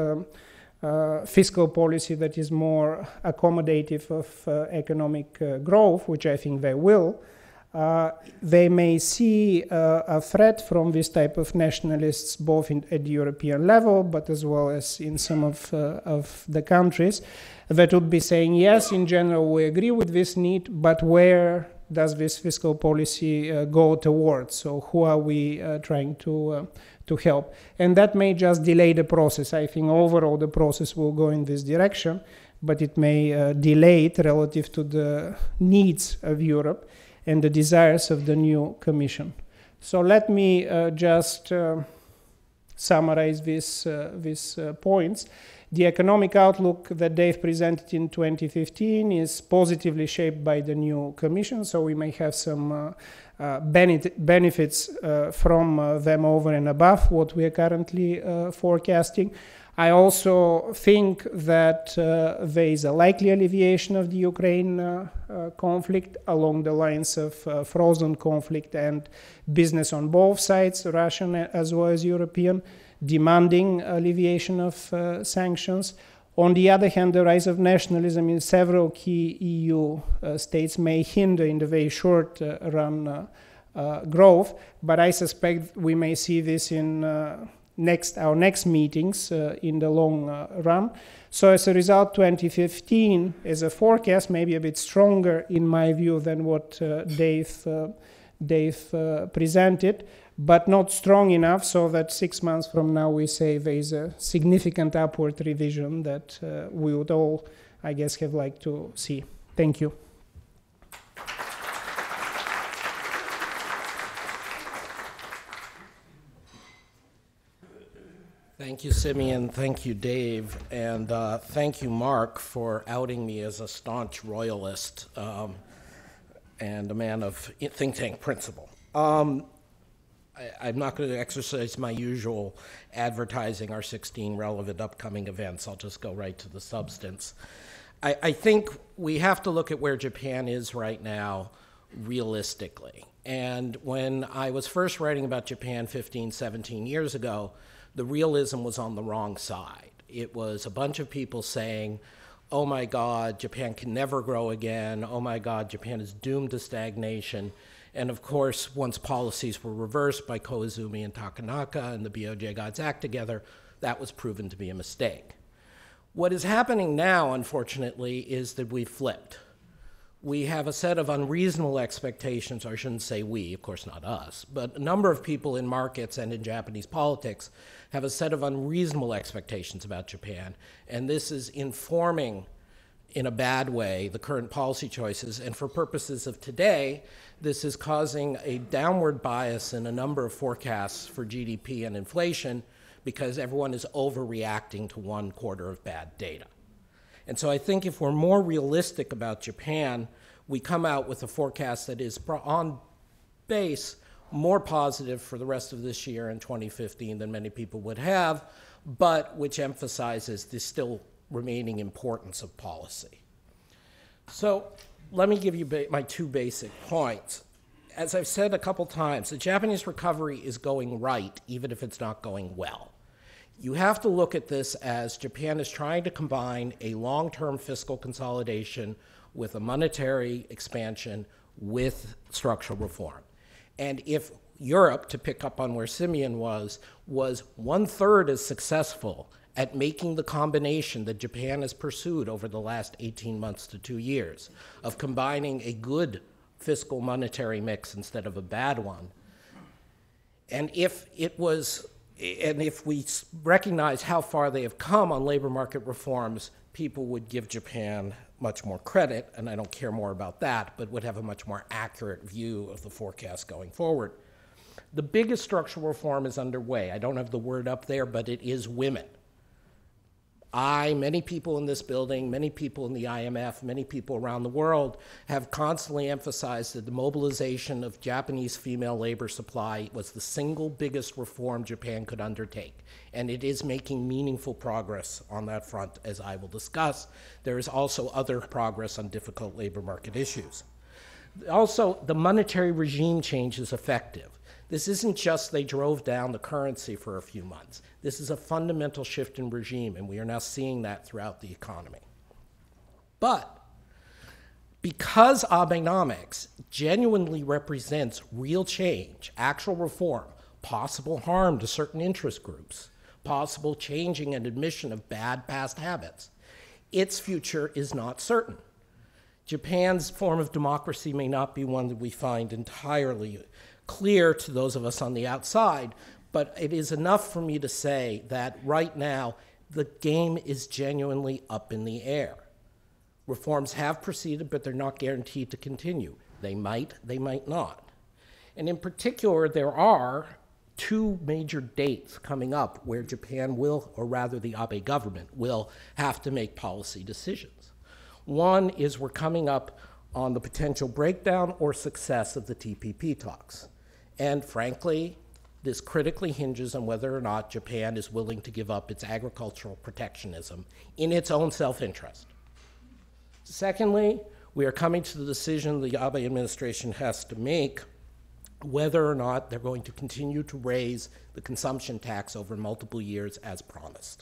of fiscal policy that is more accommodative of economic growth, which I think they will, they may see a threat from this type of nationalists, both at the European level, but as well as in some of the countries, that would be saying, yes, in general, we agree with this need, but where does this fiscal policy go towards? So who are we trying to help? And that may just delay the process. I think overall the process will go in this direction, but it may delay it relative to the needs of Europe and the desires of the new Commission. So let me just summarize these points. The economic outlook that they've presented in 2015 is positively shaped by the new Commission, so we may have some benefits from them over and above what we are currently forecasting. I also think that there is a likely alleviation of the Ukraine conflict along the lines of frozen conflict and business on both sides, Russian as well as European, demanding alleviation of sanctions. On the other hand, the rise of nationalism in several key EU states may hinder in the very short run growth, but I suspect we may see this in our next meetings in the long run. So as a result, 2015 is a forecast, maybe a bit stronger in my view than what they've presented, but not strong enough so that 6 months from now we say there is a significant upward revision that we would all, I guess, have liked to see. Thank you. Thank you, Simeon. Thank you, Dave. And thank you, Mark, for outing me as a staunch royalist and a man of think tank principle. I'm not going to exercise my usual advertising our 16 relevant upcoming events. I'll just go right to the substance. I think we have to look at where Japan is right now realistically. And when I was first writing about Japan 15, 17 years ago, the realism was on the wrong side. It was a bunch of people saying, oh my God, Japan can never grow again. Oh my God, Japan is doomed to stagnation. And of course, once policies were reversed by Koizumi and Takanaka and the BOJ got its act together, that was proven to be a mistake. What is happening now, unfortunately, is that we've flipped. We have a set of unreasonable expectations, or I shouldn't say we, of course not us, but a number of people in markets and in Japanese politics have a set of unreasonable expectations about Japan, and this is informing, in a bad way, the current policy choices, and for purposes of today, this is causing a downward bias in a number of forecasts for GDP and inflation because everyone is overreacting to 1 quarter of bad data. And so I think if we're more realistic about Japan, we come out with a forecast that is on base more positive for the rest of this year and 2015 than many people would have, but which emphasizes the still remaining importance of policy. So let me give you my 2 basic points. As I've said a couple times, the Japanese recovery is going right, even if it's not going well. You have to look at this as Japan is trying to combine a long-term fiscal consolidation with a monetary expansion with structural reform. And if Europe, to pick up on where Simeon was 1/3 as successful at making the combination that Japan has pursued over the last 18 months to 2 years of combining a good fiscal monetary mix instead of a bad one, and if we recognize how far they have come on labor market reforms, people would give Japan much more credit, and I don't care more about that, but would have a much more accurate view of the forecast going forward. The biggest structural reform is underway. I don't have the word up there, but it is women. Many people in this building, many people in the IMF, many people around the world have constantly emphasized that the mobilization of Japanese female labor supply was the single biggest reform Japan could undertake. And it is making meaningful progress on that front, as I will discuss. There is also other progress on difficult labor market issues. Also, the monetary regime change is effective. This isn't just they drove down the currency for a few months. This is a fundamental shift in regime, and we are now seeing that throughout the economy. But because Abenomics genuinely represents real change, actual reform, possible harm to certain interest groups, possible changing and admission of bad past habits, its future is not certain. Japan's form of democracy may not be one that we find entirely clear to those of us on the outside, but it is enough for me to say that right now the game is genuinely up in the air. Reforms have proceeded, but they're not guaranteed to continue. They might not. And in particular, there are 2 major dates coming up where Japan will, or rather the Abe government, will have to make policy decisions. One is we're coming up on the potential breakdown or success of the TPP talks. And frankly, this critically hinges on whether or not Japan is willing to give up its agricultural protectionism in its own self-interest. Secondly, we are coming to the decision the Abe administration has to make whether or not they're going to continue to raise the consumption tax over multiple years as promised.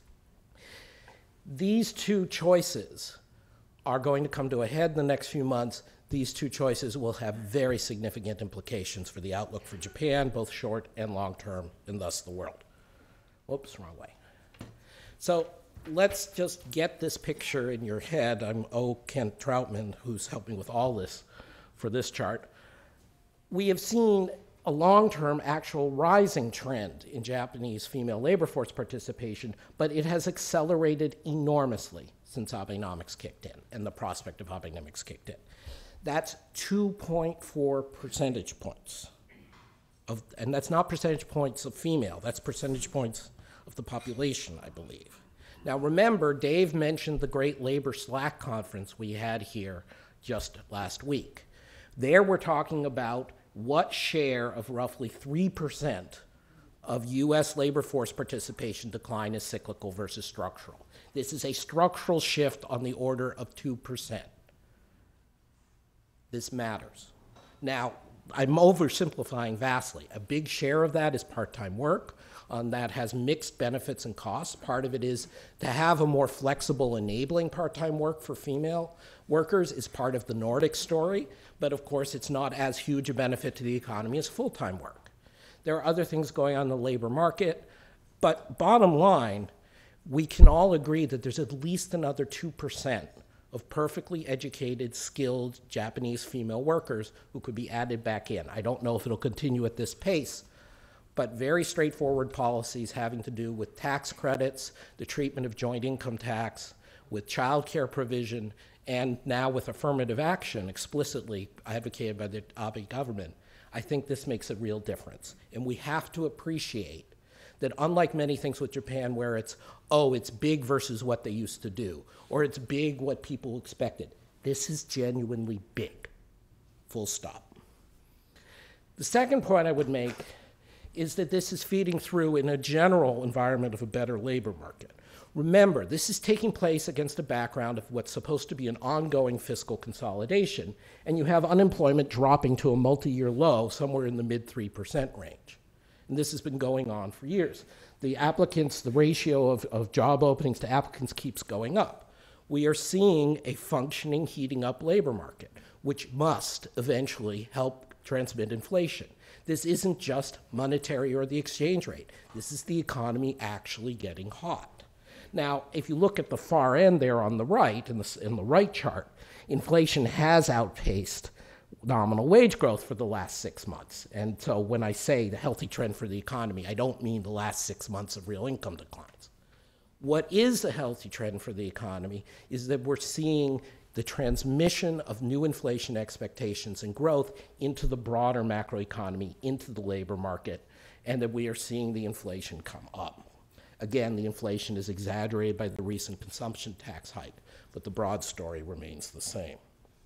These 2 choices are going to come to a head in the next few months. These 2 choices will have very significant implications for the outlook for Japan, both short and long term, and thus the world. Whoops, wrong way. So let's just get this picture in your head. I'm Kent Troutman, who's helping with all this for this chart. We have seen a long-term actual rising trend in Japanese female labor force participation, but it has accelerated enormously since Abenomics kicked in and the prospect of Abenomics kicked in. That's 2.4 percentage points. And that's not percentage points of female, that's percentage points of the population, I believe. Now remember, Dave mentioned the Great Labor Slack Conference we had here just last week. There we're talking about what share of roughly 3% of US labor force participation decline is cyclical versus structural. This is a structural shift on the order of 2%. This matters. Now, I'm oversimplifying vastly. A big share of that is part-time work. That has mixed benefits and costs. Part of it is to have a more flexible enabling part-time work for female workers is part of the Nordic story, but of course it's not as huge a benefit to the economy as full-time work. There are other things going on in the labor market, but bottom line, we can all agree that there's at least another 2% of perfectly educated, skilled Japanese female workers who could be added back in. I don't know if it'll continue at this pace, but very straightforward policies having to do with tax credits, the treatment of joint income tax, with child care provision, and now with affirmative action explicitly advocated by the Abe government. I think this makes a real difference. And we have to appreciate that unlike many things with Japan where it's, oh, it's big versus what they used to do, or it's big what people expected, this is genuinely big, full stop. The second point I would make is that this is feeding through in a general environment of a better labor market. Remember, this is taking place against a background of what's supposed to be an ongoing fiscal consolidation, and you have unemployment dropping to a multi-year low somewhere in the mid 3% range. And this has been going on for years. The ratio of job openings to applicants keeps going up. We are seeing a functioning, heating up labor market, which must eventually help transmit inflation. This isn't just monetary or the exchange rate. This is the economy actually getting hot. Now, if you look at the far end there on the right, in the right chart, inflation has outpaced nominal wage growth for the last 6 months. And so when I say the healthy trend for the economy, I don't mean the last 6 months of real income declines. What is a healthy trend for the economy is that we're seeing the transmission of new inflation expectations and growth into the broader macroeconomy, into the labor market, and that we are seeing the inflation come up. Again, the inflation is exaggerated by the recent consumption tax hike, but the broad story remains the same.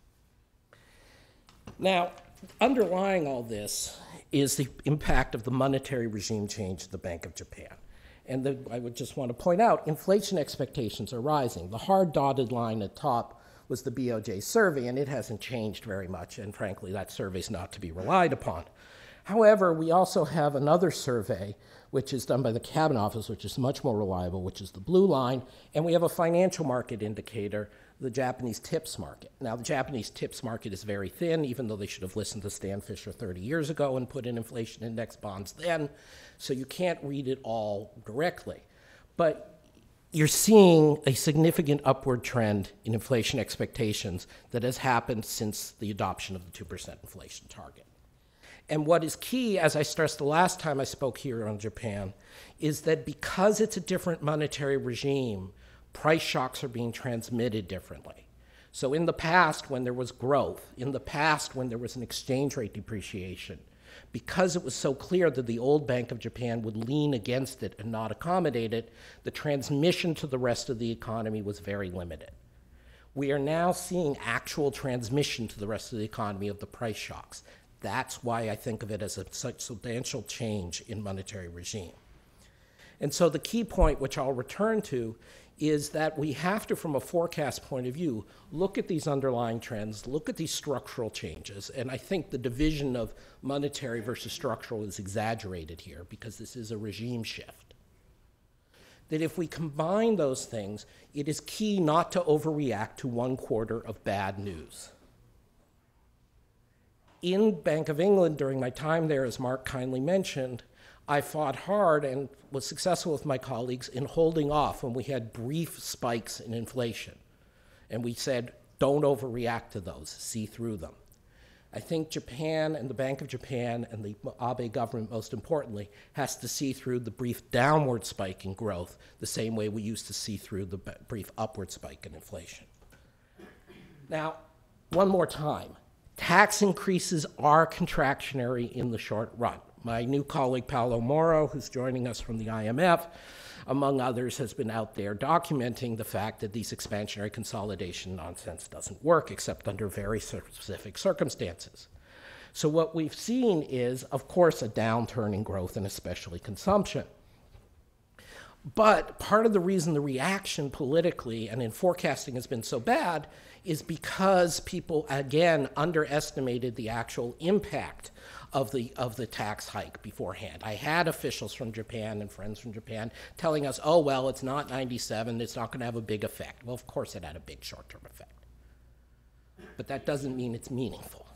Now, underlying all this is the impact of the monetary regime change at the Bank of Japan. And I would just want to point out, inflation expectations are rising. The hard dotted line at top was the BOJ survey, and it hasn't changed very much, and frankly, that survey is not to be relied upon. However, we also have another survey, which is done by the Cabinet Office, which is much more reliable, which is the blue line, and we have a financial market indicator, the Japanese TIPS market. Now, the Japanese TIPS market is very thin, even though they should have listened to Stan Fisher 30 years ago and put in inflation index bonds then, so you can't read it all directly. But you're seeing a significant upward trend in inflation expectations that has happened since the adoption of the 2% inflation target. And what is key, as I stressed the last time I spoke here on Japan, is that because it's a different monetary regime, price shocks are being transmitted differently. So in the past, when there was growth, in the past, when there was an exchange rate depreciation, because it was so clear that the old Bank of Japan would lean against it and not accommodate it, the transmission to the rest of the economy was very limited. We are now seeing actual transmission to the rest of the economy of the price shocks. That's why I think of it as such substantial change in monetary regime. And so the key point, which I'll return to, is that we have to, from a forecast point of view, look at these underlying trends, look at these structural changes, and I think the division of monetary versus structural is exaggerated here because this is a regime shift. That if we combine those things, it is key not to overreact to 1 quarter of bad news. In Bank of England, during my time there, as Mark kindly mentioned, I fought hard and was successful with my colleagues in holding off when we had brief spikes in inflation. And we said, don't overreact to those, see through them. I think Japan and the Bank of Japan and the Abe government, most importantly, has to see through the brief downward spike in growth the same way we used to see through the brief upward spike in inflation. Now, one more time, tax increases are contractionary in the short run. My new colleague, Paolo Moro, who's joining us from the IMF, among others, has been out there documenting the fact that these expansionary consolidation nonsense doesn't work except under very specific circumstances. So what we've seen is, of course, a downturn in growth and especially consumption. But part of the reason the reaction politically and in forecasting has been so bad is because people, again, underestimated the actual impact of the tax hike beforehand. I had officials from Japan and friends from Japan telling us, oh, well, it's not 97, it's not going to have a big effect. Well, of course it had a big short-term effect. But that doesn't mean it's meaningful.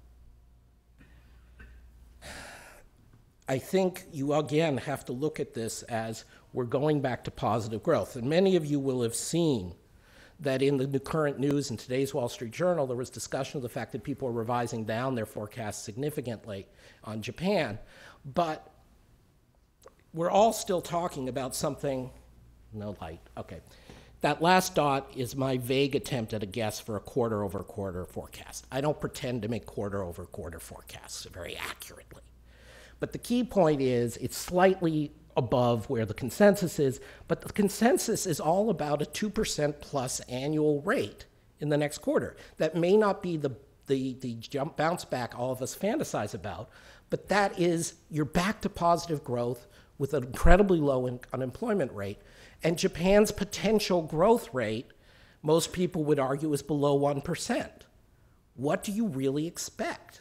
I think you, again, have to look at this as we're going back to positive growth. And many of you will have seen that in the current news in today's Wall Street Journal, there was discussion of the fact that people are revising down their forecasts significantly on Japan. But we're all still talking about something, no light, okay. That last dot is my vague attempt at a guess for a quarter-over-quarter forecast. I don't pretend to make quarter-over-quarter forecasts very accurately. But the key point is it's slightly above where the consensus is, but the consensus is all about a 2% plus annual rate in the next quarter. That may not be the jump bounce back all of us fantasize about, but that is, you're back to positive growth with an incredibly low unemployment rate, and Japan's potential growth rate, most people would argue, is below 1%. What do you really expect?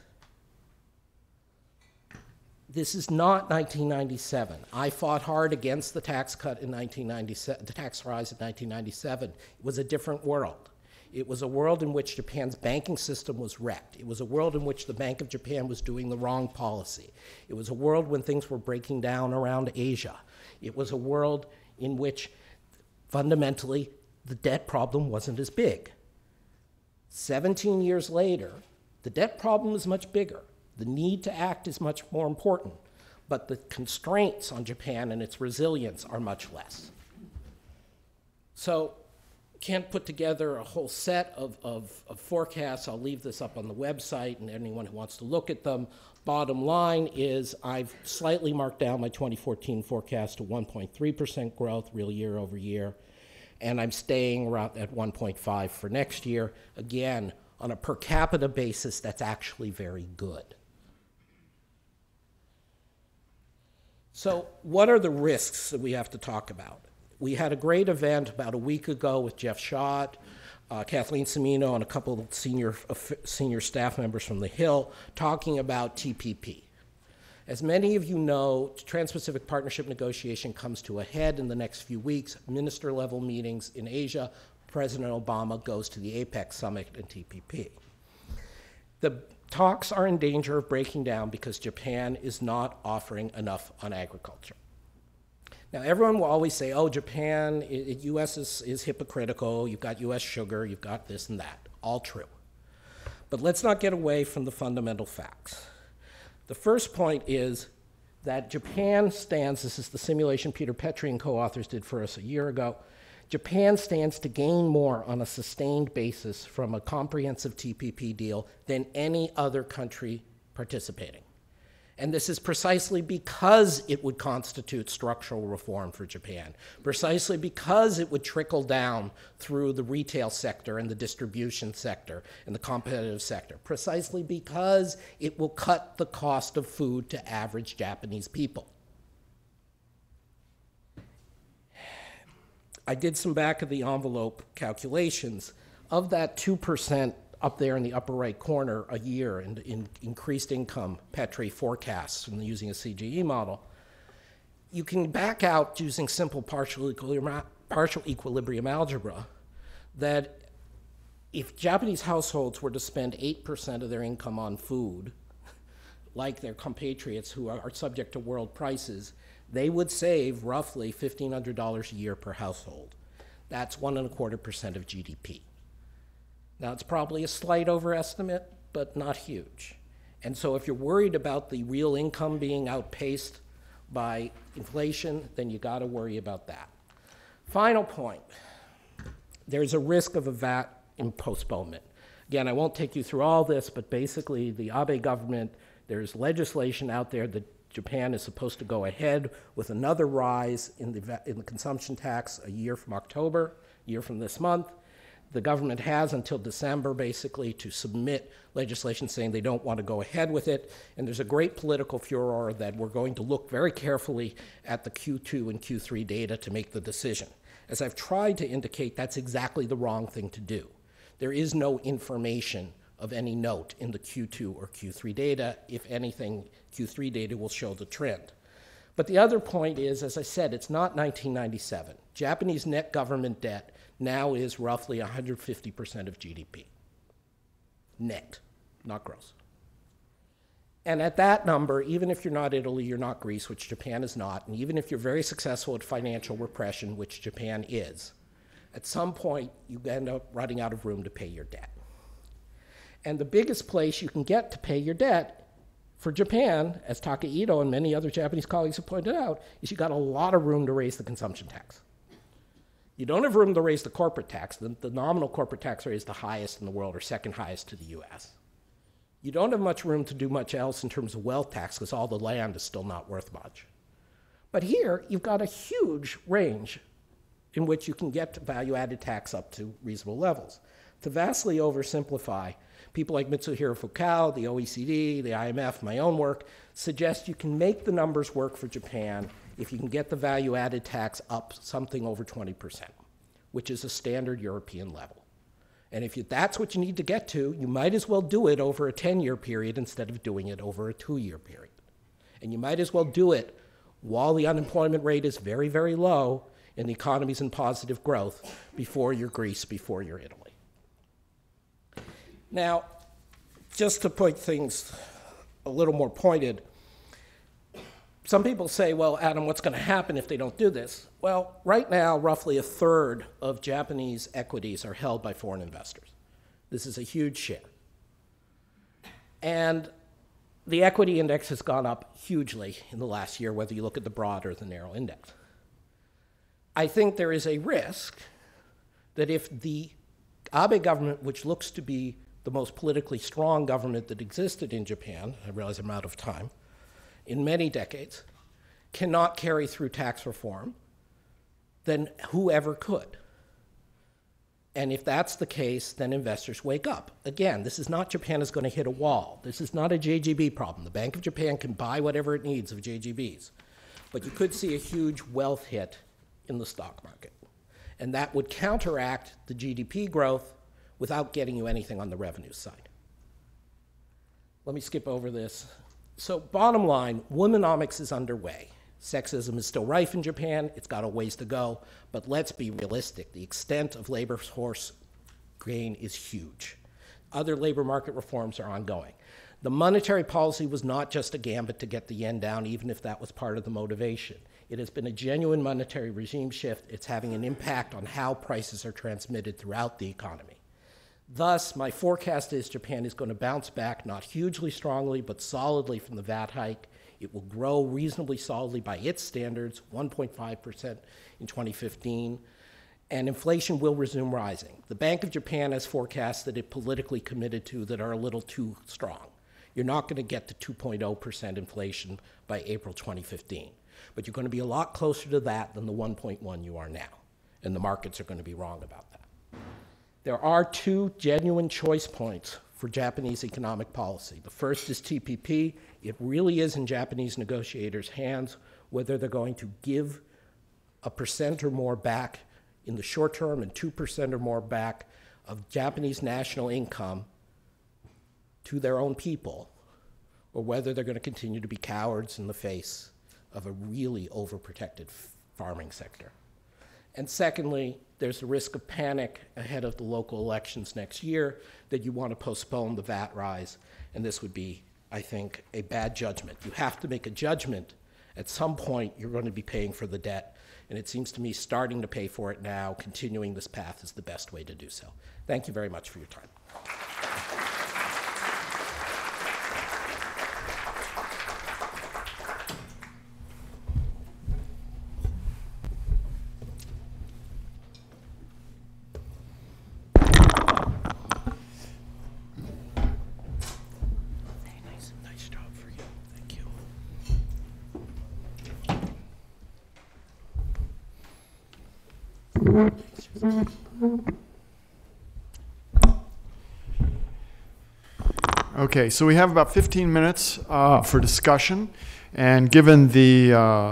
This is not 1997. I fought hard against the tax cut in 1997, the tax rise in 1997. It was a different world. It was a world in which Japan's banking system was wrecked. It was a world in which the Bank of Japan was doing the wrong policy. It was a world when things were breaking down around Asia. It was a world in which fundamentally the debt problem wasn't as big. 17 years later, the debt problem is much bigger. The need to act is much more important, but the constraints on Japan and its resilience are much less. So, can't put together a whole set of forecasts. I'll leave this up on the website and anyone who wants to look at them. Bottom line is I've slightly marked down my 2014 forecast to 1.3% growth, real year over year, and I'm staying around at 1.5 for next year. Again, on a per capita basis, that's actually very good. So what are the risks that we have to talk about? We had a great event about a week ago with Jeff Schott, Kathleen Semino, and a couple of senior staff members from the Hill talking about TPP. As many of you know, Trans-Pacific Partnership negotiation comes to a head in the next few weeks, minister-level meetings in Asia. President Obama goes to the APEC summit and TPP. The talks are in danger of breaking down because Japan is not offering enough on agriculture. Now, everyone will always say, oh, Japan, US is hypocritical, you've got US sugar, you've got this and that. All true. But let's not get away from the fundamental facts. The first point is that Japan stands, this is the simulation Peter Petrie and co-authors did for us a year ago, Japan stands to gain more on a sustained basis from a comprehensive TPP deal than any other country participating. And this is precisely because it would constitute structural reform for Japan, precisely because it would trickle down through the retail sector and the distribution sector and the competitive sector, precisely because it will cut the cost of food to average Japanese people. I did some back-of-the-envelope calculations. Of that 2% up there in the upper right corner a year in increased income Petrie forecasts and using a CGE model, you can back out using simple partial equilibrium algebra that if Japanese households were to spend 8% of their income on food, like their compatriots who are subject to world prices, they would save roughly $1,500 a year per household. That's 1.25% of GDP. Now, it's probably a slight overestimate, but not huge. And so if you're worried about the real income being outpaced by inflation, then you got to worry about that. Final point, there's a risk of a VAT in postponement. Again, I won't take you through all this, but basically the Abe government, there's legislation out there that Japan is supposed to go ahead with another rise in the consumption tax a year from October, a year from this month. The government has until December, basically, to submit legislation saying they don't want to go ahead with it. And there's a great political furor that we're going to look very carefully at the Q2 and Q3 data to make the decision. As I've tried to indicate, that's exactly the wrong thing to do. There is no information of any note in the Q2 or Q3 data. If anything, Q3 data will show the trend. But the other point is, as I said, it's not 1997. Japanese net government debt now is roughly 150% of GDP. Net, not gross. And at that number, even if you're not Italy, you're not Greece, which Japan is not, and even if you're very successful at financial repression, which Japan is, at some point you end up running out of room to pay your debt. And the biggest place you can get to pay your debt for Japan, as Takahito and many other Japanese colleagues have pointed out, is you got a lot of room to raise the consumption tax. You don't have room to raise the corporate tax. The nominal corporate tax rate is the highest in the world, or second highest to the US. You don't have much room to do much else in terms of wealth tax, because all the land is still not worth much. But here, you've got a huge range in which you can get value-added tax up to reasonable levels. To vastly oversimplify, people like Mitsuhiro Fukao, the OECD, the IMF, my own work, suggest you can make the numbers work for Japan if you can get the value-added tax up something over 20%, which is a standard European level. And if that's what you need to get to, you might as well do it over a 10-year period instead of doing it over a 2-year period. And you might as well do it while the unemployment rate is very, very low and the economy's in positive growth before you're Greece, before you're Italy. Now, just to put things a little more pointed, some people say, well, Adam, what's going to happen if they don't do this? Well, right now, roughly a third of Japanese equities are held by foreign investors. This is a huge share. And the equity index has gone up hugely in the last year, whether you look at the broad or the narrow index. I think there is a risk that if the Abe government, which looks to be the most politically strong government that existed in Japan, I realize I'm out of time, in many decades, cannot carry through tax reform, then whoever could. And if that's the case, then investors wake up. Again, this is not Japan is going to hit a wall. This is not a JGB problem. The Bank of Japan can buy whatever it needs of JGBs. But you could see a huge wealth hit in the stock market. And that would counteract the GDP growth without getting you anything on the revenue side. Let me skip over this. So bottom line, womenomics is underway. Sexism is still rife in Japan. It's got a ways to go. But let's be realistic. The extent of labor force gain is huge. Other labor market reforms are ongoing. The monetary policy was not just a gambit to get the yen down, even if that was part of the motivation. It has been a genuine monetary regime shift. It's having an impact on how prices are transmitted throughout the economy. Thus, my forecast is Japan is going to bounce back, not hugely strongly, but solidly from the VAT hike. It will grow reasonably solidly by its standards, 1.5% in 2015, and inflation will resume rising. The Bank of Japan has forecasts that it politically committed to that are a little too strong. You're not going to get to 2.0% inflation by April 2015, but you're going to be a lot closer to that than the 1.1 you are now, and the markets are going to be wrong about that. There are two genuine choice points for Japanese economic policy. The first is TPP. It really is in Japanese negotiators' hands whether they're going to give 1% or more back in the short term and 2% or more back of Japanese national income to their own people, or whether they're going to continue to be cowards in the face of a really overprotected farming sector. And secondly, there's the risk of panic ahead of the local elections next year that you want to postpone the VAT rise, and this would be, I think, a bad judgment. You have to make a judgment. At some point, you're going to be paying for the debt, and it seems to me starting to pay for it now, continuing this path is the best way to do so. Thank you very much for your time. Okay, so we have about 15 minutes for discussion, and given the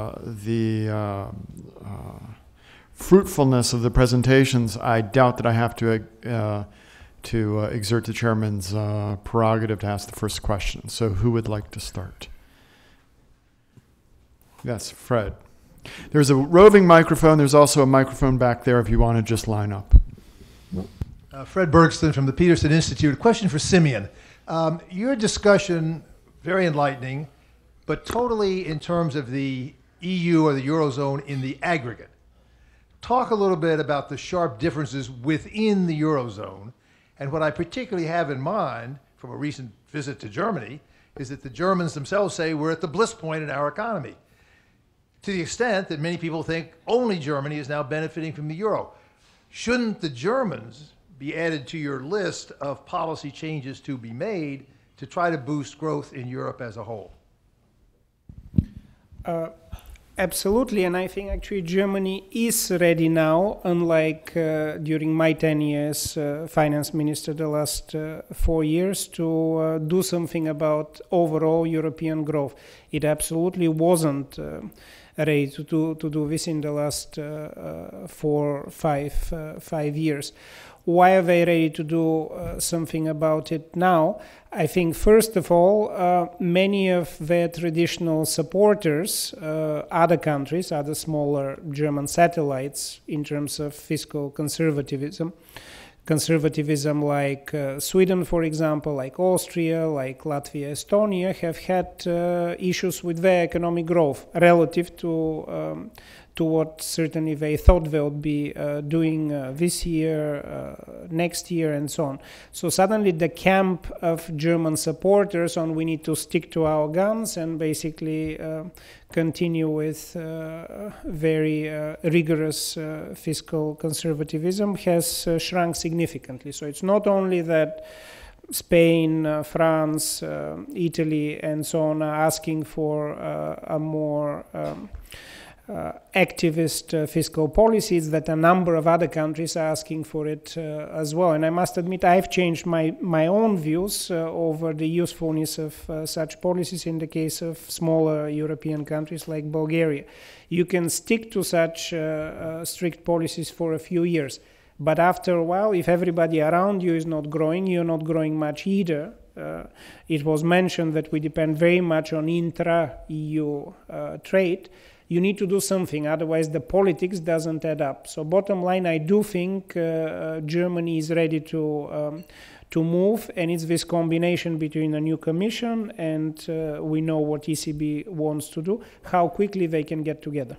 fruitfulness of the presentations, I doubt that I have to exert the chairman's prerogative to ask the first question. So who would like to start? Yes, Fred. There's a roving microphone. There's also a microphone back there if you want to just line up. Fred Bergston from the Peterson Institute. A question for Simeon. Your discussion, very enlightening, but totally in terms of the EU or the Eurozone in the aggregate. Talk a little bit about the sharp differences within the Eurozone. And what I particularly have in mind from a recent visit to Germany is that the Germans themselves say we're at the bliss point in our economy, to the extent that many people think only Germany is now benefiting from the euro. Shouldn't the Germans be added to your list of policy changes to be made to try to boost growth in Europe as a whole? Absolutely, and I think actually Germany is ready now, unlike during my 10 years finance minister the last 4 years, to do something about overall European growth. It absolutely wasn't ready to do this in the last 5 years. Why are they ready to do something about it now? I think, first of all, many of their traditional supporters, other countries, other smaller German satellites in terms of fiscal conservatism like Sweden, for example, like Austria, like Latvia, Estonia, have had issues with their economic growth relative to what certainly they thought they would be doing this year, next year, and so on. So suddenly the camp of German supporters on we need to stick to our guns and basically continue with very rigorous fiscal conservatism has shrunk significantly. So it's not only that Spain, France, Italy, and so on are asking for a more activist fiscal policies, that a number of other countries are asking for it as well. And I must admit I've changed my own views over the usefulness of such policies in the case of smaller European countries like Bulgaria. You can stick to such strict policies for a few years, but after a while, if everybody around you is not growing, you're not growing much either. It was mentioned that we depend very much on intra-EU trade. You need to do something, otherwise the politics doesn't add up. So bottom line, I do think Germany is ready to move, and it's this combination between a new commission and we know what ECB wants to do, how quickly they can get together.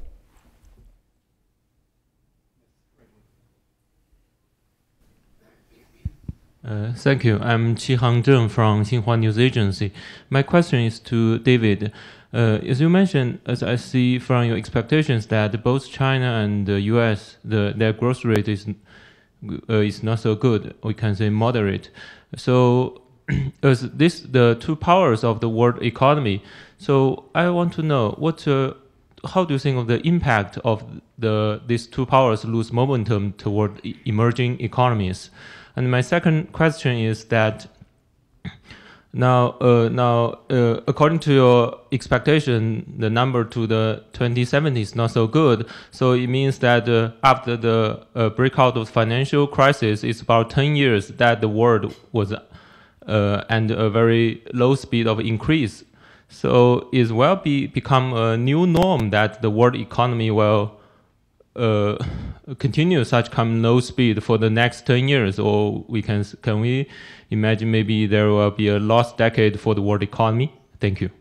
Thank you. I'm Qihang Zheng from Xinhua News Agency. My question is to David. As you mentioned, as I see from your expectations, that both China and the U.S., their growth rate is not so good. We can say moderate. So, as the two powers of the world economy. So, I want to know how do you think of the impact of these two powers lose momentum toward emerging economies? And my second question is that now, according to your expectation, the number to the 2070 is not so good. So it means that after the breakout of financial crisis, it's about 10 years that the world was and a very low speed of increase. So it will become a new norm that the world economy will continue such low speed for the next 10 years, or can we imagine maybe there will be a lost decade for the world economy? Thank you.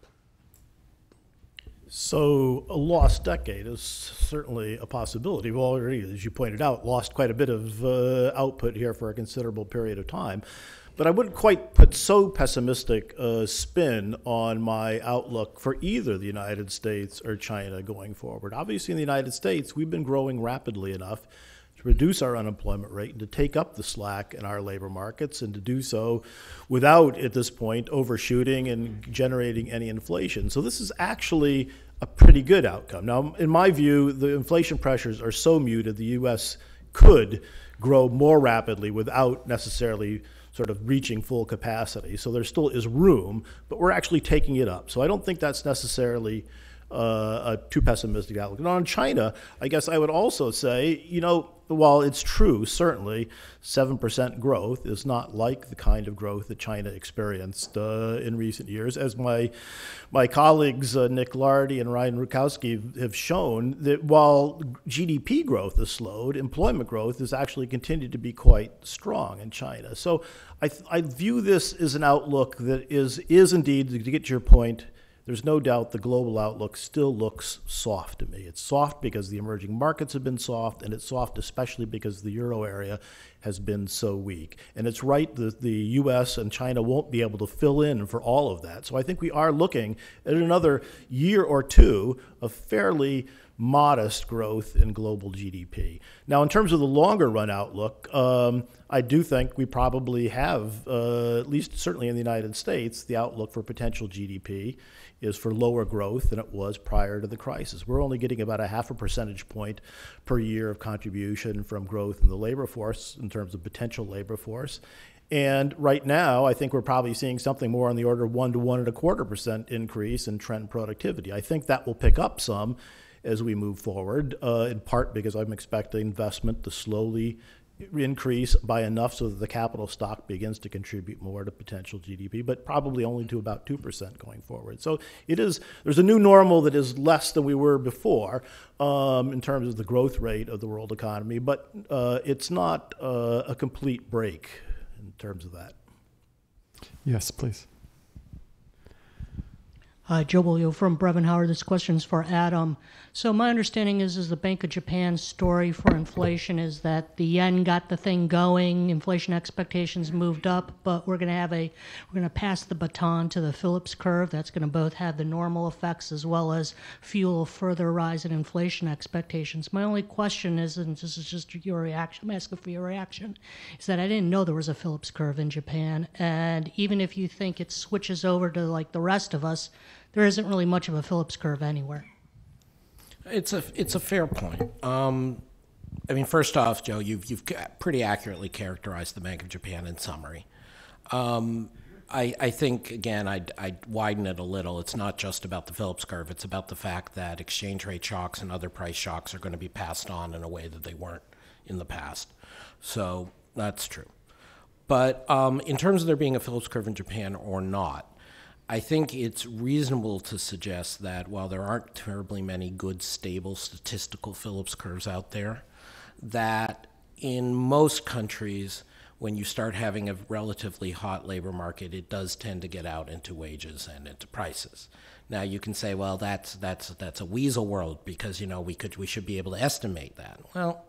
So a lost decade is certainly a possibility. We've already, as you pointed out, lost quite a bit of output here for a considerable period of time. But I wouldn't quite put so pessimistic a spin on my outlook for either the United States or China going forward. Obviously, in the United States, we've been growing rapidly enough to reduce our unemployment rate and to take up the slack in our labor markets, and to do so without, at this point, overshooting and generating any inflation. So this is actually a pretty good outcome. Now, in my view, the inflation pressures are so muted, the U.S. could grow more rapidly without necessarily sort of reaching full capacity. So there still is room, but we're actually taking it up. So I don't think that's necessarily a too pessimistic outlook. And on China, I guess I would also say, while it's true, certainly 7% growth is not like the kind of growth that China experienced in recent years. As my colleagues, Nick Lardy and Ryan Rukowski, have shown, that while GDP growth has slowed, employment growth has actually continued to be quite strong in China. So I view this as an outlook that is indeed, to get to your point, there's no doubt the global outlook still looks soft to me. It's soft because the emerging markets have been soft, and it's soft especially because the euro area has been so weak. And it's right that the U.S. and China won't be able to fill in for all of that. So I think we are looking at another year or two of fairly modest growth in global GDP. Now, in terms of the longer run outlook, I do think we probably have, at least certainly in the United States, the outlook for potential GDP is for lower growth than it was prior to the crisis. We're only getting about a 0.5 percentage point per year of contribution from growth in the labor force in terms of potential labor force. And right now, I think we're probably seeing something more on the order of 1 to 1.25% increase in trend productivity. I think that will pick up some as we move forward, in part because I'm expecting investment to slowly increase by enough so that the capital stock begins to contribute more to potential GDP, but probably only to about 2% going forward. So there's a new normal that is less than we were before in terms of the growth rate of the world economy, but it's not a complete break in terms of that. Yes, please. Hi, Joe Bolio from Brevin Howard. This question is for Adam. So my understanding is the Bank of Japan's story for inflation is that the yen got the thing going, inflation expectations moved up, but we're going to pass the baton to the Phillips curve. That's going to both have the normal effects as well as fuel a further rise in inflation expectations. My only question is, and this is just your reaction, I'm asking for your reaction, is that I didn't know there was a Phillips curve in Japan, and even if you think it switches over to like the rest of us, there isn't really much of a Phillips curve anywhere. It's a fair point. I mean, first off, Joe, you've pretty accurately characterized the Bank of Japan in summary. I think, again, I'd widen it a little. It's not just about the Phillips curve. It's about the fact that exchange rate shocks and other price shocks are going to be passed on in a way that they weren't in the past. So that's true. But in terms of there being a Phillips curve in Japan or not, I think it's reasonable to suggest that while there aren't terribly many good, stable statistical Phillips curves out there, that in most countries, when you start having a relatively hot labor market, it does tend to get out into wages and into prices. Now you can say, well, that's a weasel world because we should be able to estimate that. Well,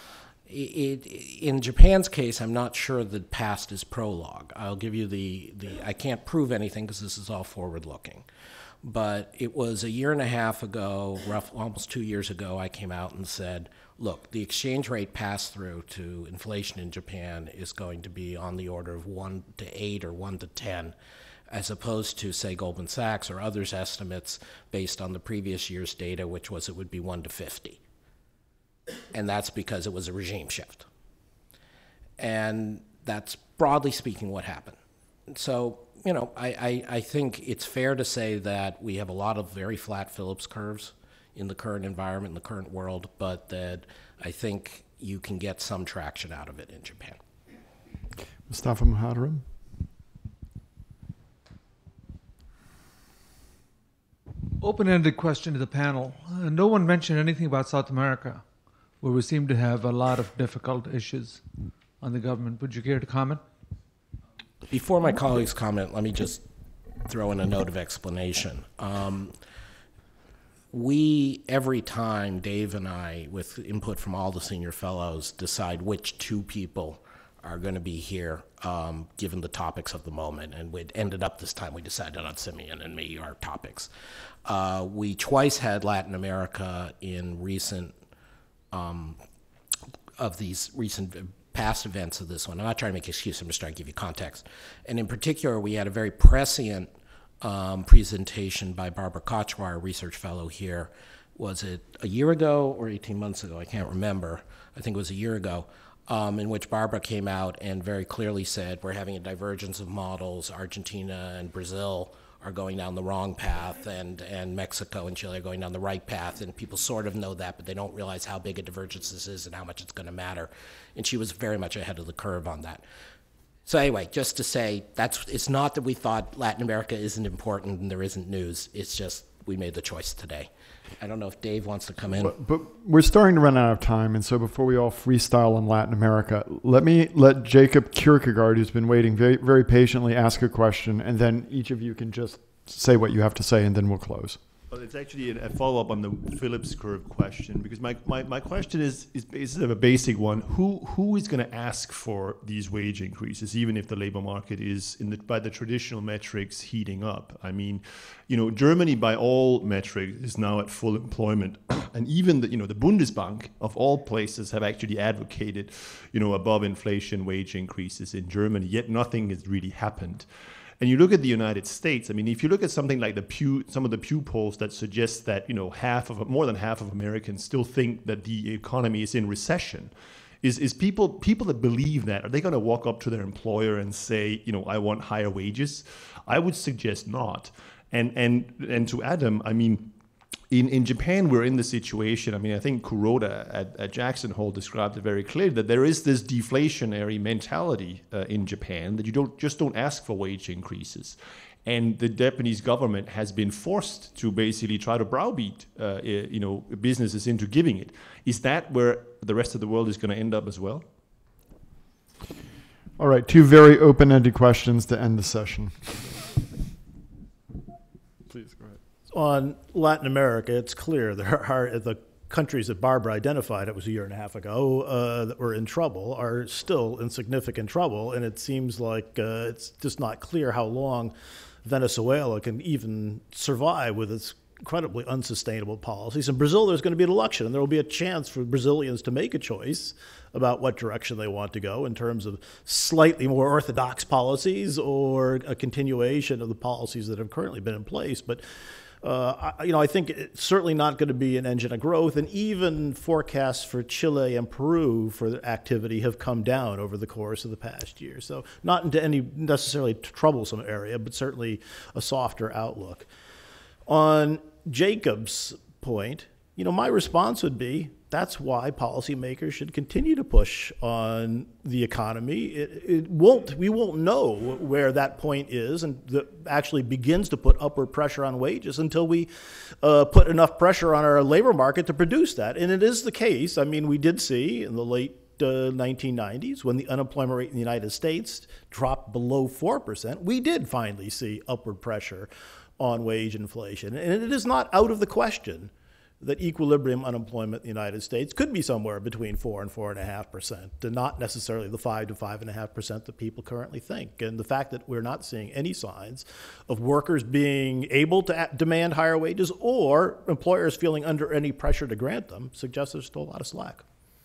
in Japan's case, I'm not sure the past is prologue. I'll give you I can't prove anything because this is all forward-looking. But it was a year and a half ago, almost 2 years ago, I came out and said, look, the exchange rate pass-through to inflation in Japan is going to be on the order of 1 to 8 or 1 to 10, as opposed to, say, Goldman Sachs or others' estimates based on the previous year's data, which was it would be 1 to 50. And that's because it was a regime shift. And that's, broadly speaking, what happened. So, I think it's fair to say that we have a lot of very flat Phillips curves in the current environment, in the current world, but that I think you can get some traction out of it in Japan. Mustafa Muhadaram. Open-ended question to the panel. No one mentioned anything about South America, where we seem to have a lot of difficult issues on the government. Would you care to comment? Before my colleagues comment, let me just throw in a note of explanation. We, every time Dave and I, with input from all the senior fellows, decide which 2 people are going to be here, given the topics of the moment, and we ended up this time, we decided on Simeon and me, our topics. We twice had Latin America in recent of these recent past events of this one. I'm not trying to make excuses, I'm just trying to give you context. And in particular, we had a very prescient presentation by Barbara Kochwar, a research fellow here. Was it a year ago or 18 months ago? I can't remember. I think it was a year ago, in which Barbara came out and very clearly said, we're having a divergence of models. Argentina and Brazil are going down the wrong path, and Mexico and Chile are going down the right path, and people sort of know that, but they don't realize how big a divergence this is and how much it's going to matter. And she was very much ahead of the curve on that. So anyway, just to say, it's not that we thought Latin America isn't important and there isn't news. It's just we made the choice today. I don't know if Dave wants to come in. But we're starting to run out of time, and so before we all freestyle in Latin America, let Jacob Kierkegaard, who's been waiting very, very patiently, ask a question, and then each of you can just say what you have to say, and then we'll close. Well, it's actually a follow-up on the Phillips curve question, because my question is sort of a basic one. Who is going to ask for these wage increases, even if the labor market is, by the traditional metrics, heating up? I mean, Germany, by all metrics, is now at full employment, and even the Bundesbank, of all places, have actually advocated, above inflation wage increases in Germany. Yet nothing has really happened. And you look at the United States. I mean, if you look at something like some of the Pew polls that suggest that more than half of Americans still think that the economy is in recession, is people that believe that, are they going to walk up to their employer and say, I want higher wages? I would suggest not. And to Adam, I mean, in Japan, we're in the situation. I mean, I think Kuroda at Jackson Hole described it very clearly, that there is this deflationary mentality in Japan, that you don't ask for wage increases. And the Japanese government has been forced to basically try to browbeat businesses into giving it. Is that where the rest of the world is going to end up as well? All right, two very open-ended questions to end the session. Please, go ahead. On Latin America, it's clear there are the countries that Barbara identified, it was a year and a half ago, that were in trouble, are still in significant trouble, and it seems like it's just not clear how long Venezuela can even survive with its incredibly unsustainable policies. In Brazil, there's going to be an election, and there will be a chance for Brazilians to make a choice about what direction they want to go in terms of slightly more orthodox policies or a continuation of the policies that have currently been in place. But I think it's certainly not going to be an engine of growth, and even forecasts for Chile and Peru for the activity have come down over the course of the past year. So not into any necessarily troublesome area, but certainly a softer outlook. On Jacob's point, my response would be, that's why policymakers should continue to push on the economy. We won't know where that point is and that actually begins to put upward pressure on wages until we put enough pressure on our labor market to produce that. And it is the case. I mean, we did see in the late 1990s, when the unemployment rate in the United States dropped below 4%, we did finally see upward pressure on wage inflation. And it is not out of the question that equilibrium unemployment in the United States could be somewhere between 4 and 4.5%, and not necessarily the 5 to 5.5% that people currently think. And the fact that we're not seeing any signs of workers being able to demand higher wages or employers feeling under any pressure to grant them suggests there's still a lot of slack.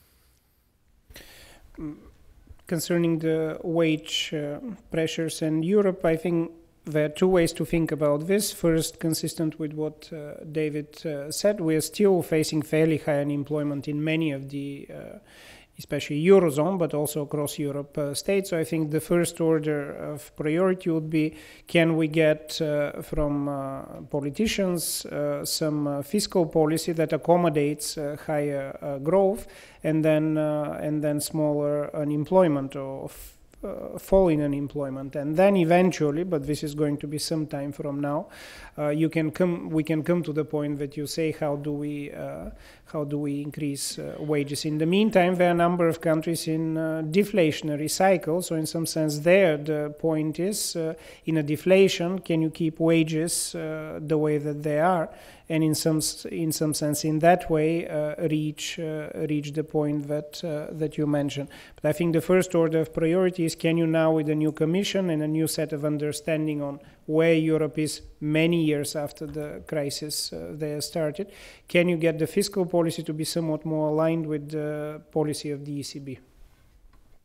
Concerning the wage pressures in Europe, I think there are two ways to think about this. First, consistent with what David said, we are still facing fairly high unemployment in many of the, especially Eurozone, but also across Europe states. So I think the first order of priority would be, can we get from politicians some fiscal policy that accommodates higher growth and then smaller unemployment or falling unemployment, and then eventually, but this is going to be some time from now, we can come to the point that you say, how do we increase wages? In the meantime, there are a number of countries in deflationary cycle, so in some sense there the point is, in a deflation, can you keep wages the way that they are, and in some sense in that way reach the point that you mentioned. But I think the first order of priority is, can you now, with a new commission and a new set of understanding on where Europe is many years after the crisis there started, can you get the fiscal policy to be somewhat more aligned with the policy of the ECB?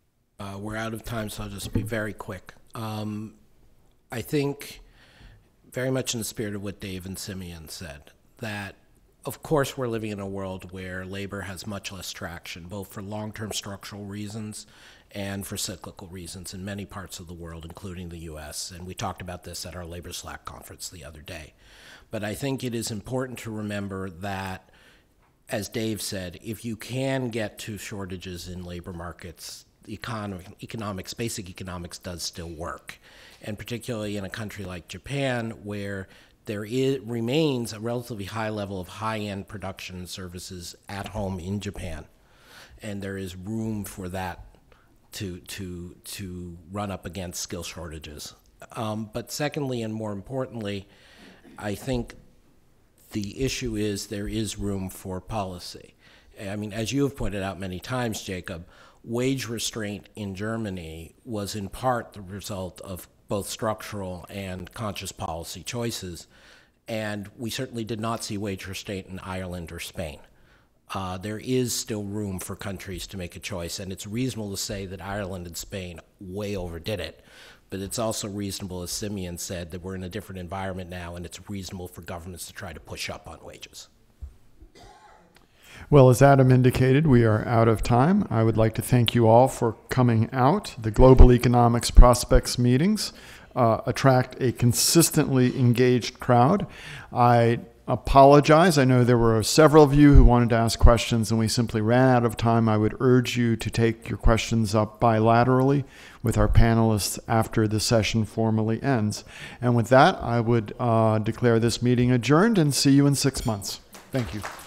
We're out of time, so I'll just be very quick. I think very much in the spirit of what Dave and Simeon said, that of course we're living in a world where labor has much less traction, both for long-term structural reasons and for cyclical reasons in many parts of the world, including the U.S. And we talked about this at our Labor Slack conference the other day. But I think it is important to remember that, as Dave said, if you can get to shortages in labor markets, economics, basic economics does still work. And particularly in a country like Japan, where there remains a relatively high level of high-end production and services at home in Japan. And there is room for that to run up against skill shortages. But secondly, and more importantly, I think the issue is there is room for policy. I mean, as you have pointed out many times, Jacob, wage restraint in Germany was in part the result of both structural and conscious policy choices, and we certainly did not see wage restraint in Ireland or Spain. There is still room for countries to make a choice, and it's reasonable to say that Ireland and Spain way overdid it. But it's also reasonable, as Simeon said, that we're in a different environment now, and it's reasonable for governments to try to push up on wages. Well, as Adam indicated, we are out of time. I would like to thank you all for coming out. The Global Economics Prospects meetings attract a consistently engaged crowd. I apologize. I know there were several of you who wanted to ask questions and we simply ran out of time. I would urge you to take your questions up bilaterally with our panelists after the session formally ends. And with that, I would declare this meeting adjourned and see you in 6 months. Thank you.